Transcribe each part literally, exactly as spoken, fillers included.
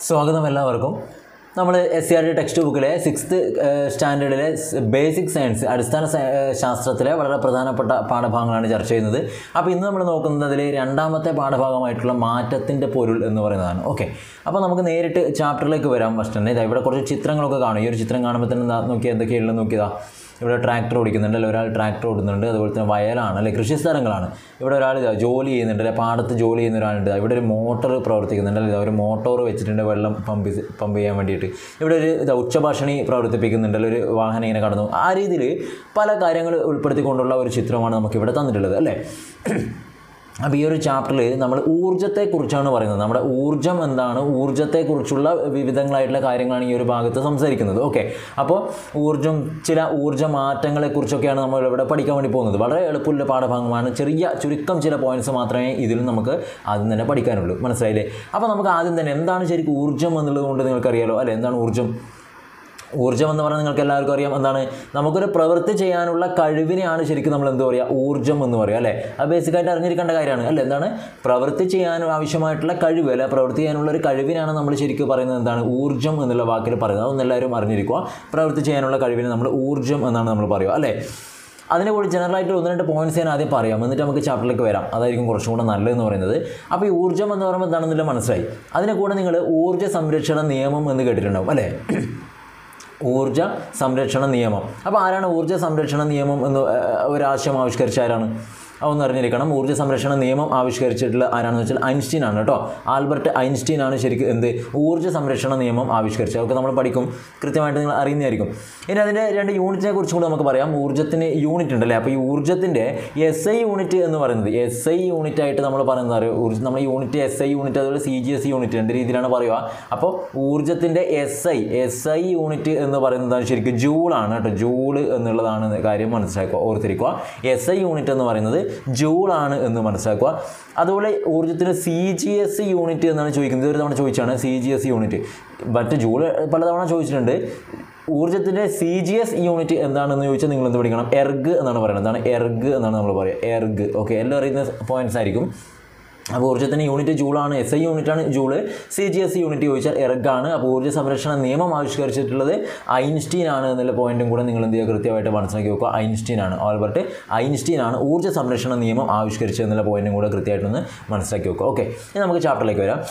സ്വാഗതം എല്ലാവർക്കും. നമ്മൾ S C R T text ബുക്കിലെ സിക്സ്ത് സ്റ്റാൻഡേർഡിലെ ബേസിക് സയൻസ് അടിസ്ഥാന ശാസ്ത്രത്തിലെ വളരെ പ്രധാനപ്പെട്ട പാഠഭാഗങ്ങളാണ് ചർച്ച ചെയ്യുന്നത്. അപ്പോൾ ഇന്ന് നമ്മൾ നോക്കുന്നതിൽ രണ്ടാമത്തെ പാഠഭാഗമായിട്ടുള്ള മാറ്റത്തിൻ്റെ പൊരുൾ എന്ന് പറയുന്നതാണ്. ഓക്കെ, അപ്പോൾ നമുക്ക് നേരിട്ട് ചാപ്റ്ററിലേക്ക് വരാം. ഫസ്റ്റ് തന്നെ ഇതാ ഇവിടെ കുറച്ച് ചിത്രങ്ങളൊക്കെ കാണും. ഈ ഒരു ചിത്രം കാണുമ്പോൾ തന്നെ എന്താ നോക്കിയാൽ എന്തൊക്കെയുള്ളത് നോക്കിയതാ. ഇവിടെ ട്രാക്ടർ ഓടിക്കുന്നുണ്ട്, അല്ലെ ഒരാൾ ട്രാക്ടർ ഓടുന്നുണ്ട്. അതുപോലെ തന്നെ വയലാണ്, അല്ലെ കൃഷി സ്ഥലങ്ങളാണ്. ഇവിടെ ഒരാൾ ഇതാ ജോലി ചെയ്യുന്നുണ്ട്, അല്ലെ പാടത്ത് ജോലി ചെയ്യുന്ന ഒരാളുണ്ട്. ഇവിടെ ഒരു മോട്ടർ പ്രവർത്തിക്കുന്നുണ്ട്, അല്ലെ ഒരു മോട്ടോർ വെച്ചിട്ടുണ്ട് വെള്ളം പമ്പ് പമ്പ് ചെയ്യാൻ വേണ്ടിയിട്ട്. ഇവിടെ ഒരു ഇതാ ഉച്ചഭാഷണി പ്രവർത്തിപ്പിക്കുന്നുണ്ട്, അല്ലെ ഒരു വാഹനം ഇങ്ങനെ കടന്നു. ആ രീതിയിൽ പല കാര്യങ്ങൾ ഉൾപ്പെടുത്തിക്കൊണ്ടുള്ള ഒരു ചിത്രമാണ് നമുക്കിവിടെ തന്നിട്ടുള്ളത്, അല്ലേ. അപ്പോൾ ഈ ഒരു ചാപ്റ്ററിൽ നമ്മൾ ഊർജ്ജത്തെക്കുറിച്ചാണ് പറയുന്നത്. നമ്മുടെ ഊർജ്ജം എന്താണ്, ഊർജ്ജത്തെക്കുറിച്ചുള്ള വിവിധങ്ങളായിട്ടുള്ള കാര്യങ്ങളാണ് ഈ ഒരു ഭാഗത്ത് സംസാരിക്കുന്നത്. ഓക്കെ, അപ്പോൾ ഊർജ്ജം, ചില ഊർജ്ജ മാറ്റങ്ങളെക്കുറിച്ചൊക്കെയാണ് നമ്മൾ ഇവിടെ പഠിക്കാൻ വേണ്ടി പോകുന്നത്. വളരെ എളുപ്പമുള്ള പാഠഭാഗമാണ്. ചെറിയ ചുരുക്കം ചില പോയിൻറ്റ്സ് മാത്രമേ ഇതിൽ നമുക്ക് ആദ്യം തന്നെ പഠിക്കാനുള്ളൂ. മനസ്സിലായില്ലേ? അപ്പോൾ നമുക്ക് ആദ്യം തന്നെ എന്താണ് ശരിക്കും ഊർജ്ജം എന്നുള്ളത് കൊണ്ട് നിങ്ങൾക്കറിയാലോ, അല്ലേ. എന്താണ് ഊർജ്ജം? ഊർജ്ജം എന്ന് പറഞ്ഞാൽ നിങ്ങൾക്ക് എല്ലാവർക്കും അറിയാം എന്താണ്. നമുക്കൊരു പ്രവൃത്തി ചെയ്യാനുള്ള കഴിവിനെയാണ് ശരിക്കും നമ്മൾ എന്ത് പറയുക, ഊർജ്ജം എന്ന് പറയുക, അല്ലേ. അത് ബേസിക്കായിട്ട് അറിഞ്ഞിരിക്കേണ്ട കാര്യമാണ്, അല്ലേ. എന്താണ് പ്രവൃത്തി ചെയ്യാൻ ആവശ്യമായിട്ടുള്ള കഴിവ്, അല്ലെ പ്രവൃത്തി ചെയ്യാനുള്ള ഒരു കഴിവിനാണ് നമ്മൾ ശരിക്കും പറയുന്നത് എന്താണ്, ഊർജ്ജം എന്നുള്ള വാക്കിൽ പറയുന്നത്. അതൊന്നും എല്ലാവരും അറിഞ്ഞിരിക്കുക. പ്രവൃത്തി ചെയ്യാനുള്ള കഴിവിനെ നമ്മൾ ഊർജ്ജം എന്നാണ് നമ്മൾ പറയുക, അല്ലേ. അതിനെ കൂടി ജനറലായിട്ട് ഒന്ന് രണ്ട് പോയിൻറ്റ്സ് ഞാൻ ആദ്യം പറയാം, എന്നിട്ട് നമുക്ക് ചാപ്റ്ററിലേക്ക് വരാം. അതായിരിക്കും കുറച്ചും കൂടെ നല്ലതെന്ന് പറയുന്നത്. അപ്പോൾ ഈ ഊർജ്ജം എന്ന് പറയുമ്പോൾ എന്താണെന്നില്ല മനസ്സിലായി. അതിനെ കൂടെ നിങ്ങൾ ഊർജ്ജ സംരക്ഷണ നിയമം എന്ന് കേട്ടിട്ടുണ്ടാവും, അല്ലേ. ഊർജ്ജ സംരക്ഷണ നിയമം. അപ്പോൾ ആരാണ് ഊർജ്ജ സംരക്ഷണ നിയമം എന്ന് ഒരാശയം ആവിഷ്കരിച്ച ആരാണ്? അതൊന്നും അറിഞ്ഞിരിക്കണം. ഊർജ്ജ സംരക്ഷണ നിയമം ആവിഷ്കരിച്ചിട്ടുള്ള ആരാണെന്ന് വെച്ചാൽ ഐൻസ്റ്റീൻ ആണ് കേട്ടോ. ആൽബർട്ട് ഐൻസ്റ്റീൻ ആണ് ശരിക്കും എന്ത് ഊർജ്ജ സംരക്ഷണ നിയമം ആവിഷ്കരിച്ചത്. അതൊക്കെ നമ്മൾ പഠിക്കും, കൃത്യമായിട്ട് നിങ്ങൾ അറിയുന്നതായിരിക്കും. ഇനി അതിൻ്റെ രണ്ട് യൂണിറ്റിനെ കുറിച്ചും കൂടി നമുക്ക് പറയാം. ഊർജ്ജത്തിന് യൂണിറ്റ് ഉണ്ടല്ലേ. അപ്പോൾ ഈ ഊർജ്ജത്തിൻ്റെ എസ് ഐ യൂണിറ്റ് എന്ന് പറയുന്നത്, എസ് ഐ യൂണിറ്റ് ആയിട്ട് നമ്മൾ പറയുന്നത് അറിയാം. ഊർജ്ജം നമ്മൾ യൂണിറ്റ് എസ് ഐ യൂണിറ്റ്, അതുപോലെ സി ജി എസ് യൂണിറ്റ്, രണ്ട് രീതിയിലാണ് പറയുക. അപ്പോൾ ഊർജ്ജത്തിൻ്റെ S I S I unit എന്ന് പറയുന്നതാണ് ശരിക്കും ജൂളാണ് കേട്ടോ. ജൂള് എന്നുള്ളതാണ് കാര്യം മനസ്സിലാക്കുക, ഓർത്തിരിക്കുക. എസ് ഐ യൂണിറ്റ് എന്ന് പറയുന്നത് ജൂളാണ് എന്ന് മനസ്സിലാക്കുക. അതുപോലെ ഊർജ്ജത്തിന് സി ജി എസ് യൂണിറ്റ് എന്നാണ് ചോദിക്കുന്നത്. ഒരു തവണ ചോദിച്ചാണ് C G S unit, but joule പലതവണ ചോദിച്ചിട്ടുണ്ട്. ഊർജ്ജത്തിൻ്റെ സി ജി എസ് യൂണിറ്റ് എന്താണെന്ന് ചോദിച്ചാൽ നിങ്ങൾ എന്ത് പഠിക്കണം? എർഗ് എന്നാണ് പറയുന്നത്. എന്താണ് എർഗ് എന്നാണ് നമ്മൾ പറയുക, എർഗ്. ഓക്കെ, എല്ലാം അറിയുന്ന പോയിൻറ്റ്സ് ആയിരിക്കും. അപ്പോൾ ഊർജ്ജത്തിൻ്റെ യൂണിറ്റ് ജൂളാണ്, എസ് ഐ യൂണിറ്റാണ് joule. C G S unit ചോദിച്ചാൽ എർഗാണ്. അപ്പോൾ ഊർജ്ജ സംരക്ഷണ നിയമം ആവിഷ്കരിച്ചിട്ടുള്ളത് ഐൻസ്റ്റീൻ ആണ് എന്നുള്ള പോയിൻറ്റും കൂടെ നിങ്ങൾ എന്ത് ചെയ്യുക, കൃത്യമായിട്ട് മനസ്സിലാക്കി വെക്കുക. ഐൻസ്റ്റീൻ ആണ്, ആൽബർട്ട് ഐൻസ്റ്റീൻ ആണ് ഊർജ്ജ സംരക്ഷണ നിയമം ആവിഷ്കരിച്ചത് എന്നുള്ള പോയിൻറ്റും കൂടെ കൃത്യമായിട്ടൊന്ന് മനസ്സിലാക്കി വെക്കുക. ഓക്കെ, ഇനി നമുക്ക് ചാപ്റ്ററിലേക്ക് വരാം.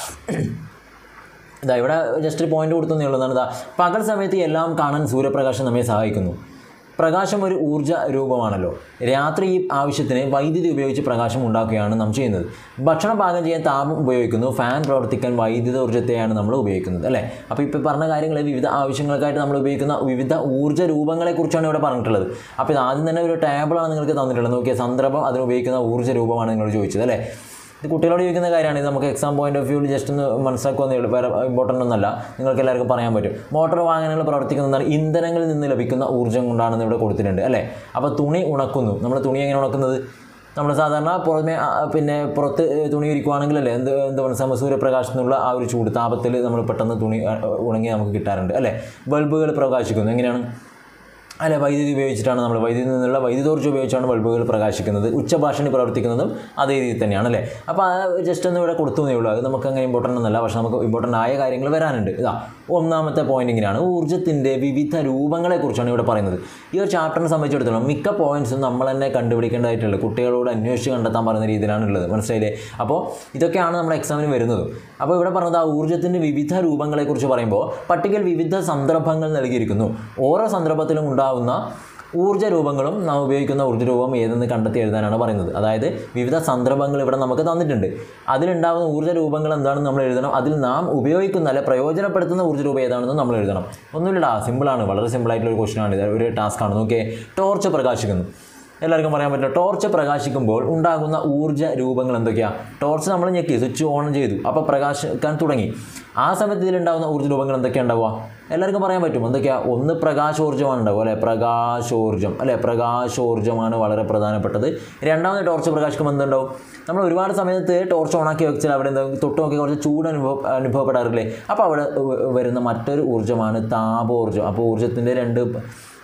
ഇതാ ഇവിടെ ജസ്റ്റ് ഒരു പോയിന്റ് കൊടുത്തതേ ഉള്ളൂ. എന്താണ് ഇതാ, പകൽ സമയത്ത് എല്ലാം കാണാൻ സൂര്യപ്രകാശം നമ്മെ സഹായിക്കുന്നു. പ്രകാശം ഒരു ഊർജ്ജ രൂപമാണല്ലോ. രാത്രി ഈ ആവശ്യത്തിന് വൈദ്യുതി ഉപയോഗിച്ച് പ്രകാശം ഉണ്ടാക്കുകയാണ് നാം ചെയ്യുന്നത്. ഭക്ഷണം പാകം ചെയ്യാൻ താപം ഉപയോഗിക്കുന്നു. ഫാൻ പ്രവർത്തിക്കാൻ വൈദ്യുത ഊർജ്ജത്തെയാണ് നമ്മൾ ഉപയോഗിക്കുന്നത്, അല്ലേ. അപ്പോൾ ഇപ്പോൾ പറഞ്ഞ കാര്യങ്ങൾ വിവിധ ആവശ്യങ്ങൾക്കായിട്ട് നമ്മൾ ഉപയോഗിക്കുന്ന വിവിധ ഊർജ്ജ രൂപങ്ങളെക്കുറിച്ചാണ് ഇവിടെ പറഞ്ഞിട്ടുള്ളത്. അപ്പോൾ ഇത് ആദ്യം തന്നെ ഒരു ടേബിളാണ് നിങ്ങൾക്ക് തന്നിട്ടുള്ളത്. നോക്കിയാൽ സന്ദർഭം അതിന് ഉപയോഗിക്കുന്ന ഊർജ്ജ രൂപമാണ് നിങ്ങൾ ചോദിച്ചത്, അല്ലേ. ഇത് കുട്ടികളോട് ചോദിക്കുന്ന കാര്യമാണ്. ഇത് നമുക്ക് എക്സാം പോയിന്റ് ഓഫ് വ്യൂവിൽ ജസ്റ്റ് ഒന്ന് മനസ്സിലാക്കുന്നേ ഉള്ളൂ, വേറെ ഇമ്പോർട്ടൻ്റ് ഒന്നല്ല. നിങ്ങൾക്ക് എല്ലാവർക്കും പറയാൻ പറ്റും. മോട്ടോർ വാഹനങ്ങൾ പ്രവർത്തിക്കുന്നതാണ് ഇന്ധനങ്ങളിൽ നിന്ന് ലഭിക്കുന്ന ഊർജ്ജം കൊണ്ടാണെന്ന് ഇവിടെ കൊടുത്തിട്ടുണ്ട്, അല്ലേ. അപ്പോൾ തുണി ഉണക്കുന്നു. നമ്മൾ തുണി എങ്ങനെ ഉണക്കുന്നത്? നമ്മൾ സാധാരണ പുറമെ പിന്നെ പുറത്ത് തുണി ഇരിക്കുവാണെങ്കിൽ അല്ലേ എന്ത് എന്താ പറയുക, സൂര്യപ്രകാശത്തിനുള്ള ആ ഒരു ചൂട് താപത്തിൽ നമ്മൾ പെട്ടെന്ന് തുണി ഉണങ്ങി നമുക്ക് കിട്ടാറുണ്ട്, അല്ലേ. ബൾബുകൾ പ്രകാശിക്കുന്നു എങ്ങനെയാണ്? അല്ലെ വൈദ്യുതി ഉപയോഗിച്ചിട്ടാണ്, നമ്മൾ വൈദ്യുതി നിന്നുള്ള വൈദ്യുതോർജ്ജം ഉപയോഗിച്ചാണ് ബൾബുകൾ പ്രകാശിക്കുന്നത്. ഉച്ചഭാഷണി പ്രവർത്തിക്കുന്നതും അതേ രീതിയിൽ തന്നെയാണ്, അല്ലേ. അപ്പോൾ ആ ജസ്റ്റ് ഒന്ന് ഇവിടെ കൊടുത്തേ ഉള്ളൂ. അത് നമുക്ക് അങ്ങനെ ഇമ്പോർട്ടൻ്റ് ഒന്നല്ല, പക്ഷേ നമുക്ക് ഇമ്പോർട്ടൻ്റ് ആയ കാര്യങ്ങൾ വരാനുണ്ട്. ഇതാ ഒന്നാമത്തെ പോയിന്റ് ഇങ്ങനെയാണ്, ഊർജ്ജത്തിൻ്റെ വിവിധ രൂപങ്ങളെക്കുറിച്ചാണ് ഇവിടെ പറയുന്നത്. ഈ ഒരു ചാപ്റ്ററിനെ സംബന്ധിച്ചിടത്തോളം മിക്ക പോയിൻറ്റ്സും നമ്മൾ തന്നെ കണ്ടുപിടിക്കേണ്ടതായിട്ടുള്ളത്, കുട്ടികളോട് അന്വേഷിച്ച് കണ്ടെത്താൻ പറയുന്ന രീതിയിലാണ് ഉള്ളത്. മനസ്സിലായില്ലേ? അപ്പോൾ ഇതൊക്കെയാണ് നമ്മുടെ എക്സാമിന് വരുന്നത്. അപ്പോൾ ഇവിടെ പറഞ്ഞത് ആ ഊർജ്ജത്തിൻ്റെ വിവിധ രൂപങ്ങളെക്കുറിച്ച് പറയുമ്പോൾ പട്ടികയിൽ വിവിധ സന്ദർഭങ്ങൾ നൽകിയിരിക്കുന്നു. ഓരോ സന്ദർഭത്തിലും ഉണ്ടാകുന്ന ഊർജ്ജ രൂപങ്ങളും നാം ഉപയോഗിക്കുന്ന ഊർജ്ജ രൂപം ഏതെന്ന് കണ്ടെത്തി എഴുതാനാണ് പറയുന്നത്. അതായത് വിവിധ സന്ദർഭങ്ങൾ ഇവിടെ നമുക്ക് തന്നിട്ടുണ്ട്. അതിലുണ്ടാകുന്ന ഊർജ്ജ രൂപങ്ങൾ എന്താണെന്ന് നമ്മൾ എഴുതണം. അതിൽ നാം ഉപയോഗിക്കുന്ന അല്ലെ പ്രയോജനപ്പെടുത്തുന്ന ഊർജ്ജ രൂപം ഏതാണെന്ന് നമ്മൾ എഴുതണം. ഒന്നുമില്ല, സിമ്പിളാണ്, വളരെ സിമ്പിളായിട്ടുള്ള ഒരു ക്വസ്റ്റ്യനാണ് ഇത്, ഒരു ടാസ്ക്കാണ്. നോക്കിയേ, ടോർച്ച് പ്രകാശിക്കുന്നു. എല്ലാവർക്കും പറയാൻ പറ്റില്ല. ടോർച്ച് പ്രകാശിക്കുമ്പോൾ ഉണ്ടാകുന്ന ഊർജ്ജ രൂപങ്ങൾ എന്തൊക്കെയാണ്? ടോർച്ച് നമ്മൾ ഞെക്കി സ്വിച്ച് ഓൺ ചെയ്തു, അപ്പോൾ പ്രകാശിക്കാൻ തുടങ്ങി. ആ സമയത്ത് ഇതിലുണ്ടാകുന്ന ഊർജ്ജ രൂപങ്ങൾ എന്തൊക്കെയാണ് ഉണ്ടാവുക? എല്ലാവർക്കും പറയാൻ പറ്റും. എന്തൊക്കെയാണ്? ഒന്ന് പ്രകാശോർജ്ജമാണ് ഉണ്ടാവുക, അല്ലേ. പ്രകാശോർജ്ജം, അല്ലേ. പ്രകാശോർജ്ജമാണ് വളരെ പ്രധാനപ്പെട്ടത്. രണ്ടാമത് ടോർച്ച് പ്രകാശിക്കുമ്പോൾ എന്തുണ്ടാവും? നമ്മൾ ഒരുപാട് സമയത്ത് ടോർച്ച് ഓണാക്കി വെച്ചാൽ അവിടെ എന്താ തൊട്ട് നോക്കി കുറച്ച് ചൂട് അനുഭവ അനുഭവപ്പെടാറില്ലേ? അപ്പോൾ അവിടെ വരുന്ന മറ്റൊരു ഊർജ്ജമാണ് താപോർജ്ജം. അപ്പോൾ ഊർജ്ജത്തിൻ്റെ രണ്ട്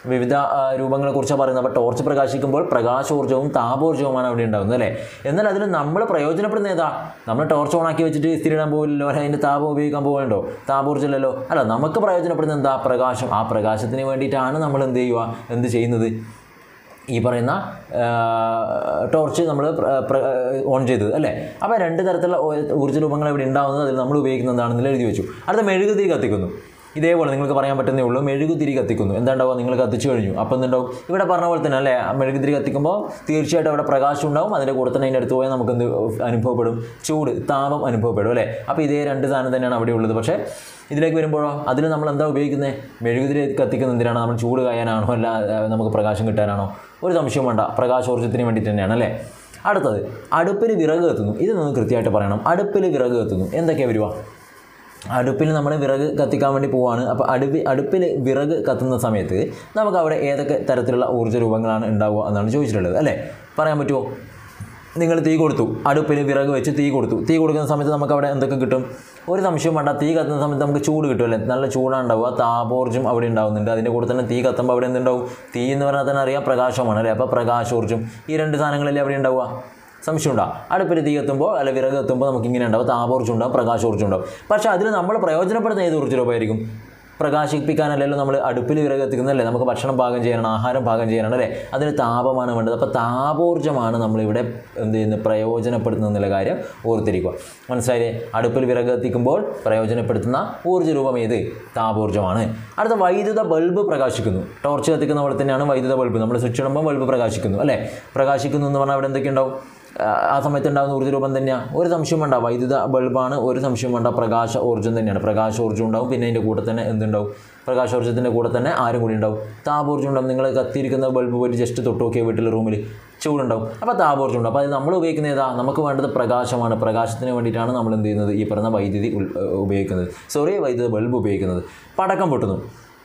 വിവിധ രൂപങ്ങളെക്കുറിച്ചാണ് പറയുന്നത്. അപ്പോൾ ടോർച്ച് പ്രകാശിക്കുമ്പോൾ പ്രകാശോർജ്ജവും താപോർജ്ജവുമാണ് അവിടെ ഉണ്ടാകുന്നത് അല്ലേ. എന്നാൽ അതിൽ നമ്മൾ പ്രയോജനപ്പെടുന്ന ഏതാ? നമ്മൾ ടോർച്ച് ഓണാക്കി വെച്ചിട്ട് ഇസ്തിരി ഇടാൻ പോകില്ലല്ലോ, അല്ലെ അതിൻ്റെ താപം ഉപയോഗിക്കാൻ പോകുന്നുണ്ടോ? താപോർജ്ജമല്ലല്ലോ. അല്ല, നമുക്ക് പ്രയോജനപ്പെടുന്ന എന്താ? പ്രകാശം. ആ പ്രകാശത്തിന് വേണ്ടിയിട്ടാണ് നമ്മൾ എന്ത് ചെയ്യുക എന്ത് ചെയ്യുന്നത് ഈ പറയുന്ന ടോർച്ച് നമ്മൾ ഓൺ ചെയ്തത് അല്ലേ. അപ്പോൾ രണ്ട് തരത്തിലുള്ള ഊർജ്ജ രൂപങ്ങൾ ഇവിടെ ഉണ്ടാകുന്നത് അതിൽ നമ്മൾ ഉപയോഗിക്കുന്നത് എന്താണെന്ന് എഴുതി വെച്ചു. അടുത്ത മെഴുകുതിരി കത്തിക്കുന്നു. ഇതേപോലെ നിങ്ങൾക്ക് പറയാൻ പറ്റുന്നേ ഉള്ളൂ. മെഴുകുതിരി കത്തിക്കുന്നു. എന്താ ഉണ്ടാവുക? നിങ്ങൾ കത്തിച്ചു കഴിഞ്ഞു. അപ്പം എന്തുണ്ടാവും? ഇവിടെ പറഞ്ഞ പോലെ തന്നെ അല്ലേ, മെഴുകുതിരി കത്തിക്കുമ്പോൾ തീർച്ചയായിട്ടും അവിടെ പ്രകാശം ഉണ്ടാവും. അതിൻ്റെ കൂടെ തന്നെ അതിൻ്റെ അടുത്ത് പോയാൽ നമുക്ക് എന്ത് അനുഭവപ്പെടും? ചൂട്, താപം അനുഭവപ്പെടും അല്ലേ. അപ്പോൾ ഇതേ രണ്ട് സാധനം തന്നെയാണ് അവിടെ ഉള്ളത്. പക്ഷേ ഇതിലേക്ക് വരുമ്പോഴോ അതിൽ നമ്മൾ എന്താ ഉപയോഗിക്കുന്നത്? മെഴുകുതിരി കത്തിക്കുന്ന എന്തിനാണ്? നമ്മൾ ചൂട് കായാനാണോ അല്ല നമുക്ക് പ്രകാശം കിട്ടാനാണോ? ഒരു സംശയം വേണ്ട, പ്രകാശോർജ്ജത്തിന് വേണ്ടിയിട്ട് തന്നെയാണ് അല്ലേ. അടുത്തത് അടുപ്പിൽ വിറക് കത്തുന്നു. ഇത് നമുക്ക് കൃത്യമായിട്ട് പറയണം. അടുപ്പിൽ വിറക് കത്തുന്നു എന്തൊക്കെയാണ് വരിക? അടുപ്പിൽ നമ്മൾ വിറക് കത്തിക്കാൻ വേണ്ടി പോവുകയാണ്. അപ്പോൾ അടുപ്പ് അടുപ്പിൽ വിറക് കത്തുന്ന സമയത്ത് നമുക്ക് അവിടെ ഏതൊക്കെ തരത്തിലുള്ള ഊർജ്ജ രൂപങ്ങളാണ് ഉണ്ടാവുക എന്നാണ് ചോദിച്ചിട്ടുള്ളത് അല്ലേ. പറയാൻ പറ്റുമോ? നിങ്ങൾ തീ കൊടുത്തു, അടുപ്പിൽ വിറക് വെച്ച് തീ കൊടുത്തു. തീ കൊടുക്കുന്ന സമയത്ത് നമുക്ക് അവിടെ എന്തൊക്കെ കിട്ടും? ഒരു സംശയം വേണ്ട, തീ കത്തുന്ന സമയത്ത് നമുക്ക് ചൂട് കിട്ടുമല്ലേ, നല്ല ചൂടാണ് ഉണ്ടാവുക, താപോർജ്ജം അവിടെ ഉണ്ടാകുന്നുണ്ട്. അതിൻ്റെ കൂടെ തന്നെ തീ കത്തുമ്പോൾ അവിടെ എന്തുണ്ടാവും? തീ എന്ന് പറഞ്ഞാൽ തന്നെ അറിയാം പ്രകാശമാണ് അല്ലേ. അപ്പോൾ പ്രകാശോർജ്ജം, ഈ രണ്ട് സാധനങ്ങളല്ലേ അവിടെ ഉണ്ടാവുക. സംശയം ഉണ്ടാവും. അടുപ്പിൽ തീ കത്തുമ്പോൾ അല്ല വിറക് കത്തുമ്പോൾ നമുക്ക് ഇങ്ങനെ ഉണ്ടാവും, താപോർജ്ജം ഉണ്ടാവും, പ്രകാശോർജ്ജം ഉണ്ടാവും. പക്ഷേ അതിൽ നമ്മൾ പ്രയോജനപ്പെടുന്ന ഏത് ഊർജ്ജ രൂപമായിരിക്കും? പ്രകാശിപ്പിക്കാനല്ലല്ലോ നമ്മൾ അടുപ്പിൽ വിറക് കത്തിക്കുന്നതല്ലേ, നമുക്ക് ഭക്ഷണം പാകം ചെയ്യാനാണ്, ആഹാരം പാകം ചെയ്യാനാണ് അല്ലേ. അതിന് താപമാണ് വേണ്ടത്. അപ്പോൾ താപോർജ്ജമാണ് നമ്മളിവിടെ എന്ത് ചെയ്യുന്നത്? പ്രയോജനപ്പെടുത്തുന്ന എന്നുള്ള കാര്യം ഓർത്തിരിക്കുക. മനസ്സിലായില്ലേ? അടുപ്പിൽ വിറക് കത്തിക്കുമ്പോൾ പ്രയോജനപ്പെടുത്തുന്ന ഊർജ്ജ രൂപം ഏത്? താപോർജ്ജമാണ്. അടുത്ത വൈദ്യുത ബൾബ് പ്രകാശിക്കുന്നു. ടോർച്ച് കത്തിക്കുന്ന പോലെ തന്നെയാണ് വൈദ്യുത ബൾബ്. നമ്മൾ സ്വിച്ച് ഇടുമ്പോൾ ബൾബ് പ്രകാശിക്കുന്നു അല്ലേ. പ്രകാശിക്കുന്നു എന്ന് പറഞ്ഞാൽ അവിടെ എന്തൊക്കെ ഉണ്ടാവും? ആ സമയത്ത് ഉണ്ടാകുന്ന ഊർജ്ജ രൂപം തന്നെയാണ്. ഒരു സംശയം വേണ്ട, വൈദ്യുത ബൾബാണ്. ഒരു സംശയം വേണ്ട, പ്രകാശ ഊർജ്ജം തന്നെയാണ്. പ്രകാശോർജ്ജം ഉണ്ടാവും. പിന്നെ അതിൻ്റെ കൂടെ തന്നെ എന്തുണ്ടാവും? പ്രകാശോർജ്ജത്തിൻ്റെ കൂടെ തന്നെ ആരും കൂടി ഉണ്ടാവും? താപോർജ്ജം ഉണ്ടാവും. നിങ്ങൾ കത്തിയിരിക്കുന്ന ബൾബ് പോയിട്ട് ജസ്റ്റ് തൊട്ട് നോക്കിയ വീട്ടിലെ റൂമിൽ ചൂടുണ്ടാവും. അപ്പോൾ താപോർജ്ജം ഉണ്ടാവും. അപ്പോൾ അത് നമ്മൾ ഉപയോഗിക്കുന്ന ഏതാ? നമുക്ക് വേണ്ടത് പ്രകാശമാണ്. പ്രകാശത്തിന് വേണ്ടിയിട്ടാണ് നമ്മൾ എന്ത് ചെയ്യുന്നത്? ഈ പറഞ്ഞ വൈദ്യുതി ഉപയോഗിക്കുന്നത് സോറി വൈദ്യുത ബൾബ് ഉപയോഗിക്കുന്നത്. പടക്കം പൊട്ടുന്നു.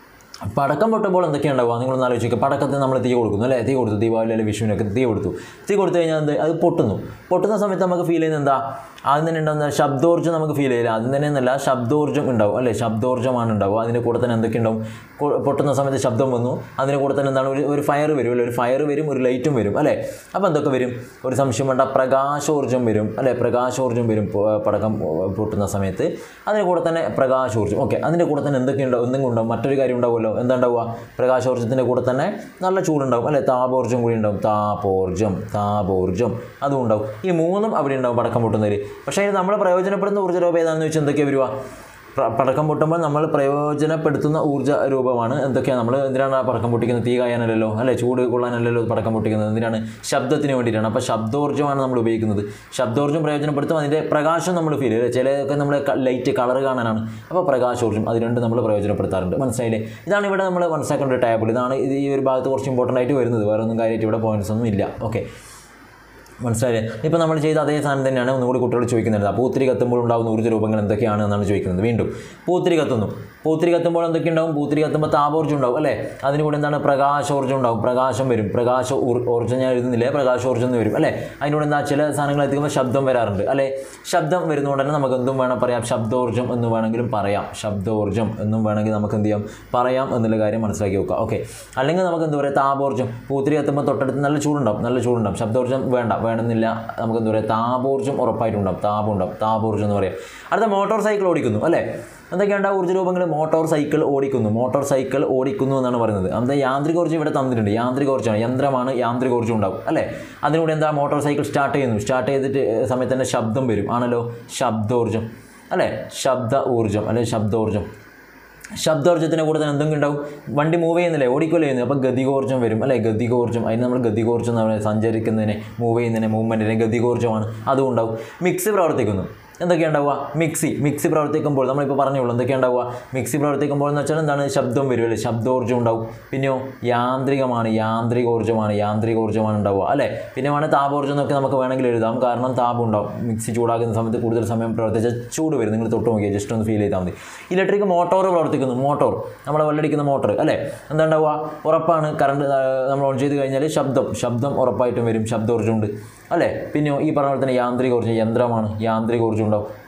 പടക്കം പൊട്ടുമ്പോൾ എന്തൊക്കെയാണ് ഉണ്ടാവുക? നിങ്ങളൊന്ന് ആലോചിക്കുക. പടക്കത്തിന് നമ്മൾ തീ കൊടുക്കുന്നു അല്ലേ. തീ കൊടുത്തു, ദീപാവലി അല്ലെങ്കിൽ വിഷുവിനൊക്കെ തീ കൊടുത്തു. തീ കൊടുത്തു കഴിഞ്ഞാൽ എന്ത്? അത് പൊട്ടുന്നു. പൊട്ടുന്ന സമയത്ത് നമുക്ക് ഫീൽ ചെയ്യുന്നത് എന്താ? ആദ്യം തന്നെ ഉണ്ടാകുന്ന ശബ്ദോർജ്ജം നമുക്ക് ഫീൽ ചെയ്യില്ല. ആദ്യം തന്നെ എന്നല്ല, ശബ്ദോർജ്ജം ഉണ്ടാവും അല്ലേ. ശബ്ദോർജ്ജമാണ് ഉണ്ടാവുക. അതിൻ്റെ കൂടെ തന്നെ എന്തൊക്കെ ഉണ്ടാവും? പൊട്ടുന്ന സമയത്ത് ശബ്ദം വന്നു. അതിൻ്റെ കൂടെ തന്നെ എന്താണ്? ഒരു ഒരു ഫയർ വരും അല്ലേ. ഒരു ഫയർ വരും, ഒരു ലൈറ്റും വരും അല്ലേ. അപ്പോൾ എന്തൊക്കെ വരും? ഒരു സംശയം വേണ്ട, പ്രകാശോർജ്ജം വരും അല്ലേ. പ്രകാശോർജ്ജം വരും പടക്കം പൊട്ടുന്ന സമയത്ത്. അതിൻ്റെ കൂടെ തന്നെ പ്രകാശോർജ്ജം. ഓക്കെ, അതിൻ്റെ കൂടെ തന്നെ എന്തൊക്കെ ഉണ്ടാവും? എന്തെങ്കിലും ഉണ്ടാവും. മറ്റൊരു കാര്യം ഉണ്ടാവുമല്ലോ. എന്താ ഉണ്ടാവുക? പ്രകാശോർജ്ജത്തിൻ്റെ കൂടെ തന്നെ നല്ല ചൂടുണ്ടാവും അല്ലേ. താപോർജ്ജം കൂടി ഉണ്ടാവും. താപോർജ്ജം താപോർജ്ജം അതും ഉണ്ടാവും. ഈ മൂന്നും അവിടെ ഉണ്ടാവും പടക്കം പൊട്ടുന്നതിൽ. പക്ഷേ ഇത് നമ്മൾ പ്രയോജനപ്പെടുന്ന ഊർജ്ജ രൂപം ഏതാണെന്ന് വെച്ചാൽ എന്തൊക്കെയാണ് വരിക? പടക്കം പൊട്ടുമ്പോൾ നമ്മൾ പ്രയോജനപ്പെടുത്തുന്ന ഊർജ്ജ രൂപമാണ് എന്തൊക്കെയാണ്? നമ്മൾ എന്തിനാണ് പടക്കം പൊട്ടിക്കുന്നത്? തീ കായാനല്ലല്ലോ അല്ലേ, ചൂട് കൊള്ളാനല്ലല്ലോ പടക്കം പൊട്ടിക്കുന്നത്. എന്തിനാണ്? ശബ്ദത്തിന് വേണ്ടിയിട്ടാണ്. അപ്പോൾ ശബ്ദോർജ്ജമാണ് നമ്മൾ ഉപയോഗിക്കുന്നത്. ശബ്ദോർജ്ജം പ്രയോജനപ്പെടുത്തും. അതിൻ്റെ പ്രകാശം നമ്മൾ ഫീൽ ചെയ്യും. ചിലതൊക്കെ നമ്മൾ ലൈറ്റ് കളർ കാണാനാണ്. അപ്പോൾ പ്രകാശോർജ്ജം അത് രണ്ട് നമ്മൾ പ്രയോജനപ്പെടുത്താറുണ്ട്. മനസ്സിലായില്ലേ? ഇതാണ് ഇവിടെ നമ്മൾ മനസ്സിലാക്കേണ്ട ഒരു ടേബിൾ. ഇതാണ് ഇത് ഈ ഒരു ഭാഗത്ത് കുറച്ച് ഇമ്പോർട്ടൻ്റ് ആയിട്ട് വരുന്നത്. വേറെ ഒന്നും കാര്യമായിട്ട് ഇവിടെ പോയിന്റ്സ് ഒന്നും ഇല്ല. ഓക്കെ, മനസ്സിലായില്ലേ? ഇപ്പോൾ നമ്മൾ ചെയ്ത അതേ സാധനം തന്നെയാണ് ഒന്നുകൂടി കുട്ടികൾ ചോദിക്കുന്നത്. പൂത്തിരി കത്തുമ്പോൾ ഉണ്ടാകുന്ന ഊർജ്ജ രൂപങ്ങൾ എന്തൊക്കെയാണ് എന്നാണ് ചോദിക്കുന്നത്. വീണ്ടും പൂത്തിരി കത്തുന്നു. പൂത്തിരി കത്തുമ്പോൾ എന്തൊക്കെ ഉണ്ടാവും? പൂത്തിരി കത്തുമ്പോൾ താപോർജ്ജം ഉണ്ടാവും അല്ലേ. അതിന് കൂടെ എന്താണ്? പ്രകാശോർജ്ജം ഉണ്ടാവും. പ്രകാശം വരും. പ്രകാശ ഊർജ്ജം ഞാൻ എഴുതുന്നില്ലേ, പ്രകാശോർജ്ജം എന്ന് വരും അല്ലേ. അതിനോട് എന്താ? ചില സാധനങ്ങൾ എത്തിക്കുമ്പോൾ ശബ്ദം വരാറുണ്ട് അല്ലേ. ശബ്ദം വരുന്നതുകൊണ്ട് തന്നെ നമുക്ക് എന്തും വേണം പറയാം. ശബ്ദോർജ്ജം എന്ന് വേണമെങ്കിലും പറയാം. ശബ്ദോർജ്ജം എന്നും വേണമെങ്കിൽ നമുക്ക് എന്ത് ചെയ്യാം? പറയാം എന്നുള്ള കാര്യം മനസ്സിലാക്കി വെക്കുക. ഓക്കെ, അല്ലെങ്കിൽ നമുക്ക് എന്താ പറയുക? താപോർജ്ജം. പൂത്തിരി കത്തുമ്പോൾ തൊട്ടടുത്ത് നല്ല ചൂടുണ്ടാവും. നല്ല ചൂടുണ്ടാവും. ശബ്ദോർജ്ജം വേണ്ട വേണമെന്നില്ല. നമുക്ക് എന്താ പറയുക? താപോർജ്ജം ഉറപ്പായിട്ടുണ്ടാവും. താപം ഉണ്ടാവും. താപോർജ്ജം എന്ന് പറയാം. അടുത്ത മോട്ടോർ സൈക്കിൾ ഓടിക്കുന്നു അല്ലേ. എന്തൊക്കെയാണ് ഊർജ്ജ രൂപങ്ങൾ? മോട്ടോർ സൈക്കിൾ ഓടിക്കുന്നു. മോട്ടോർ സൈക്കിൾ ഓടിക്കുന്നു എന്നാണ് പറയുന്നത്. അത് യാന്ത്രികോർജ്ജം ഇവിടെ തന്നിട്ടുണ്ട്. യാന്ത്രികോർജ്ജമാണ്, യന്ത്രമാണ്, യാന്ത്രികോർജ്ജം ഉണ്ടാവും അല്ലേ. അതിലൂടെ എന്താ? മോട്ടോർ സൈക്കിൾ സ്റ്റാർട്ട് ചെയ്യുന്നു. സ്റ്റാർട്ട് ചെയ്തിട്ട് സമയത്ത് തന്നെ ശബ്ദം വരും ആണല്ലോ. ശബ്ദോർജ്ജം അല്ലേ. ശബ്ദ ഊർജ്ജം അല്ലെ ശബ്ദോർജ്ജം. ശബ്ദോർജ്ജത്തിൻ്റെ കൂടെ തന്നെ എന്തെങ്കിലും ഉണ്ടാവും? വണ്ടി മൂവ് ചെയ്യുന്നില്ലേ, ഓടിക്കോല്ലേ ചെയ്യുന്നത്. അപ്പോൾ ഗതികോർജ്ജം വരും അല്ലേ. ഗതികോർജ്ജം, അതിന് നമ്മൾ ഗതികോർജ്ജം എന്ന് പറയുന്നത് സഞ്ചരിക്കുന്നതിനെ, മൂവ് ചെയ്യുന്നതിനെ, മൂവ്മെൻറ്റിനെ ഗതികോർജ്ജമാണ്. അതും ഉണ്ടാവും. മിക്സി പ്രവർത്തിക്കുന്നു. എന്തൊക്കെയാണ് ഉണ്ടാവുക? മിക്സി മിക്സി പ്രവർത്തിക്കുമ്പോൾ നമ്മളിപ്പോൾ പറഞ്ഞോളൂ എന്തൊക്കെയാണ് ഉണ്ടാവുക? മിക്സി പ്രവർത്തിക്കുമ്പോൾ എന്ന് വെച്ചാൽ എന്താണ്? ശബ്ദം വരും അല്ലേ. ശബ്ദോർജ്ജം ഉണ്ടാവും. പിന്നെയോ യാന്ത്രികമാണ്, യാന്ത്രികോർജ്ജമാണ്, യാന്ത്രികോർജ്ജമാണ് ഉണ്ടാവുക അല്ലേ. പിന്നെ വേണം താപോർജ്ജം എന്നൊക്കെ നമുക്ക് വേണമെങ്കിൽ എഴുതാം. കാരണം താപം ഉണ്ടാവും. മിക്സി ചൂടാക്കുന്ന സമയത്ത് കൂടുതൽ സമയം പ്രവർത്തിച്ചാൽ ചൂട് വരും. നിങ്ങൾ തൊട്ട് നോക്കിയാൽ ജസ്റ്റ് ഒന്ന് ഫീൽ ചെയ്താൽ മതി. ഇലക്ട്രിക് മോട്ടോർ പ്രവർത്തിക്കുന്നു. മോട്ടോർ നമ്മളെ വെള്ളടിക്കുന്ന മോട്ടർ അല്ലേ. എന്താ ഉണ്ടാവുക? ഉറപ്പാണ്. കറണ്ട് നമ്മൾ ഓൺ ചെയ്ത് കഴിഞ്ഞാൽ ശബ്ദം ശബ്ദം ഉറപ്പായിട്ടും വരും. ശബ്ദോർജ്ജം ഉണ്ട് അല്ലേ. പിന്നെയോ ഈ പറഞ്ഞ പോലെ തന്നെ യാന്ത്രികോർജ്ജം, യന്ത്രമാണ്, യാന്ത്രികോർജ്ജം ഉണ്ടാവും.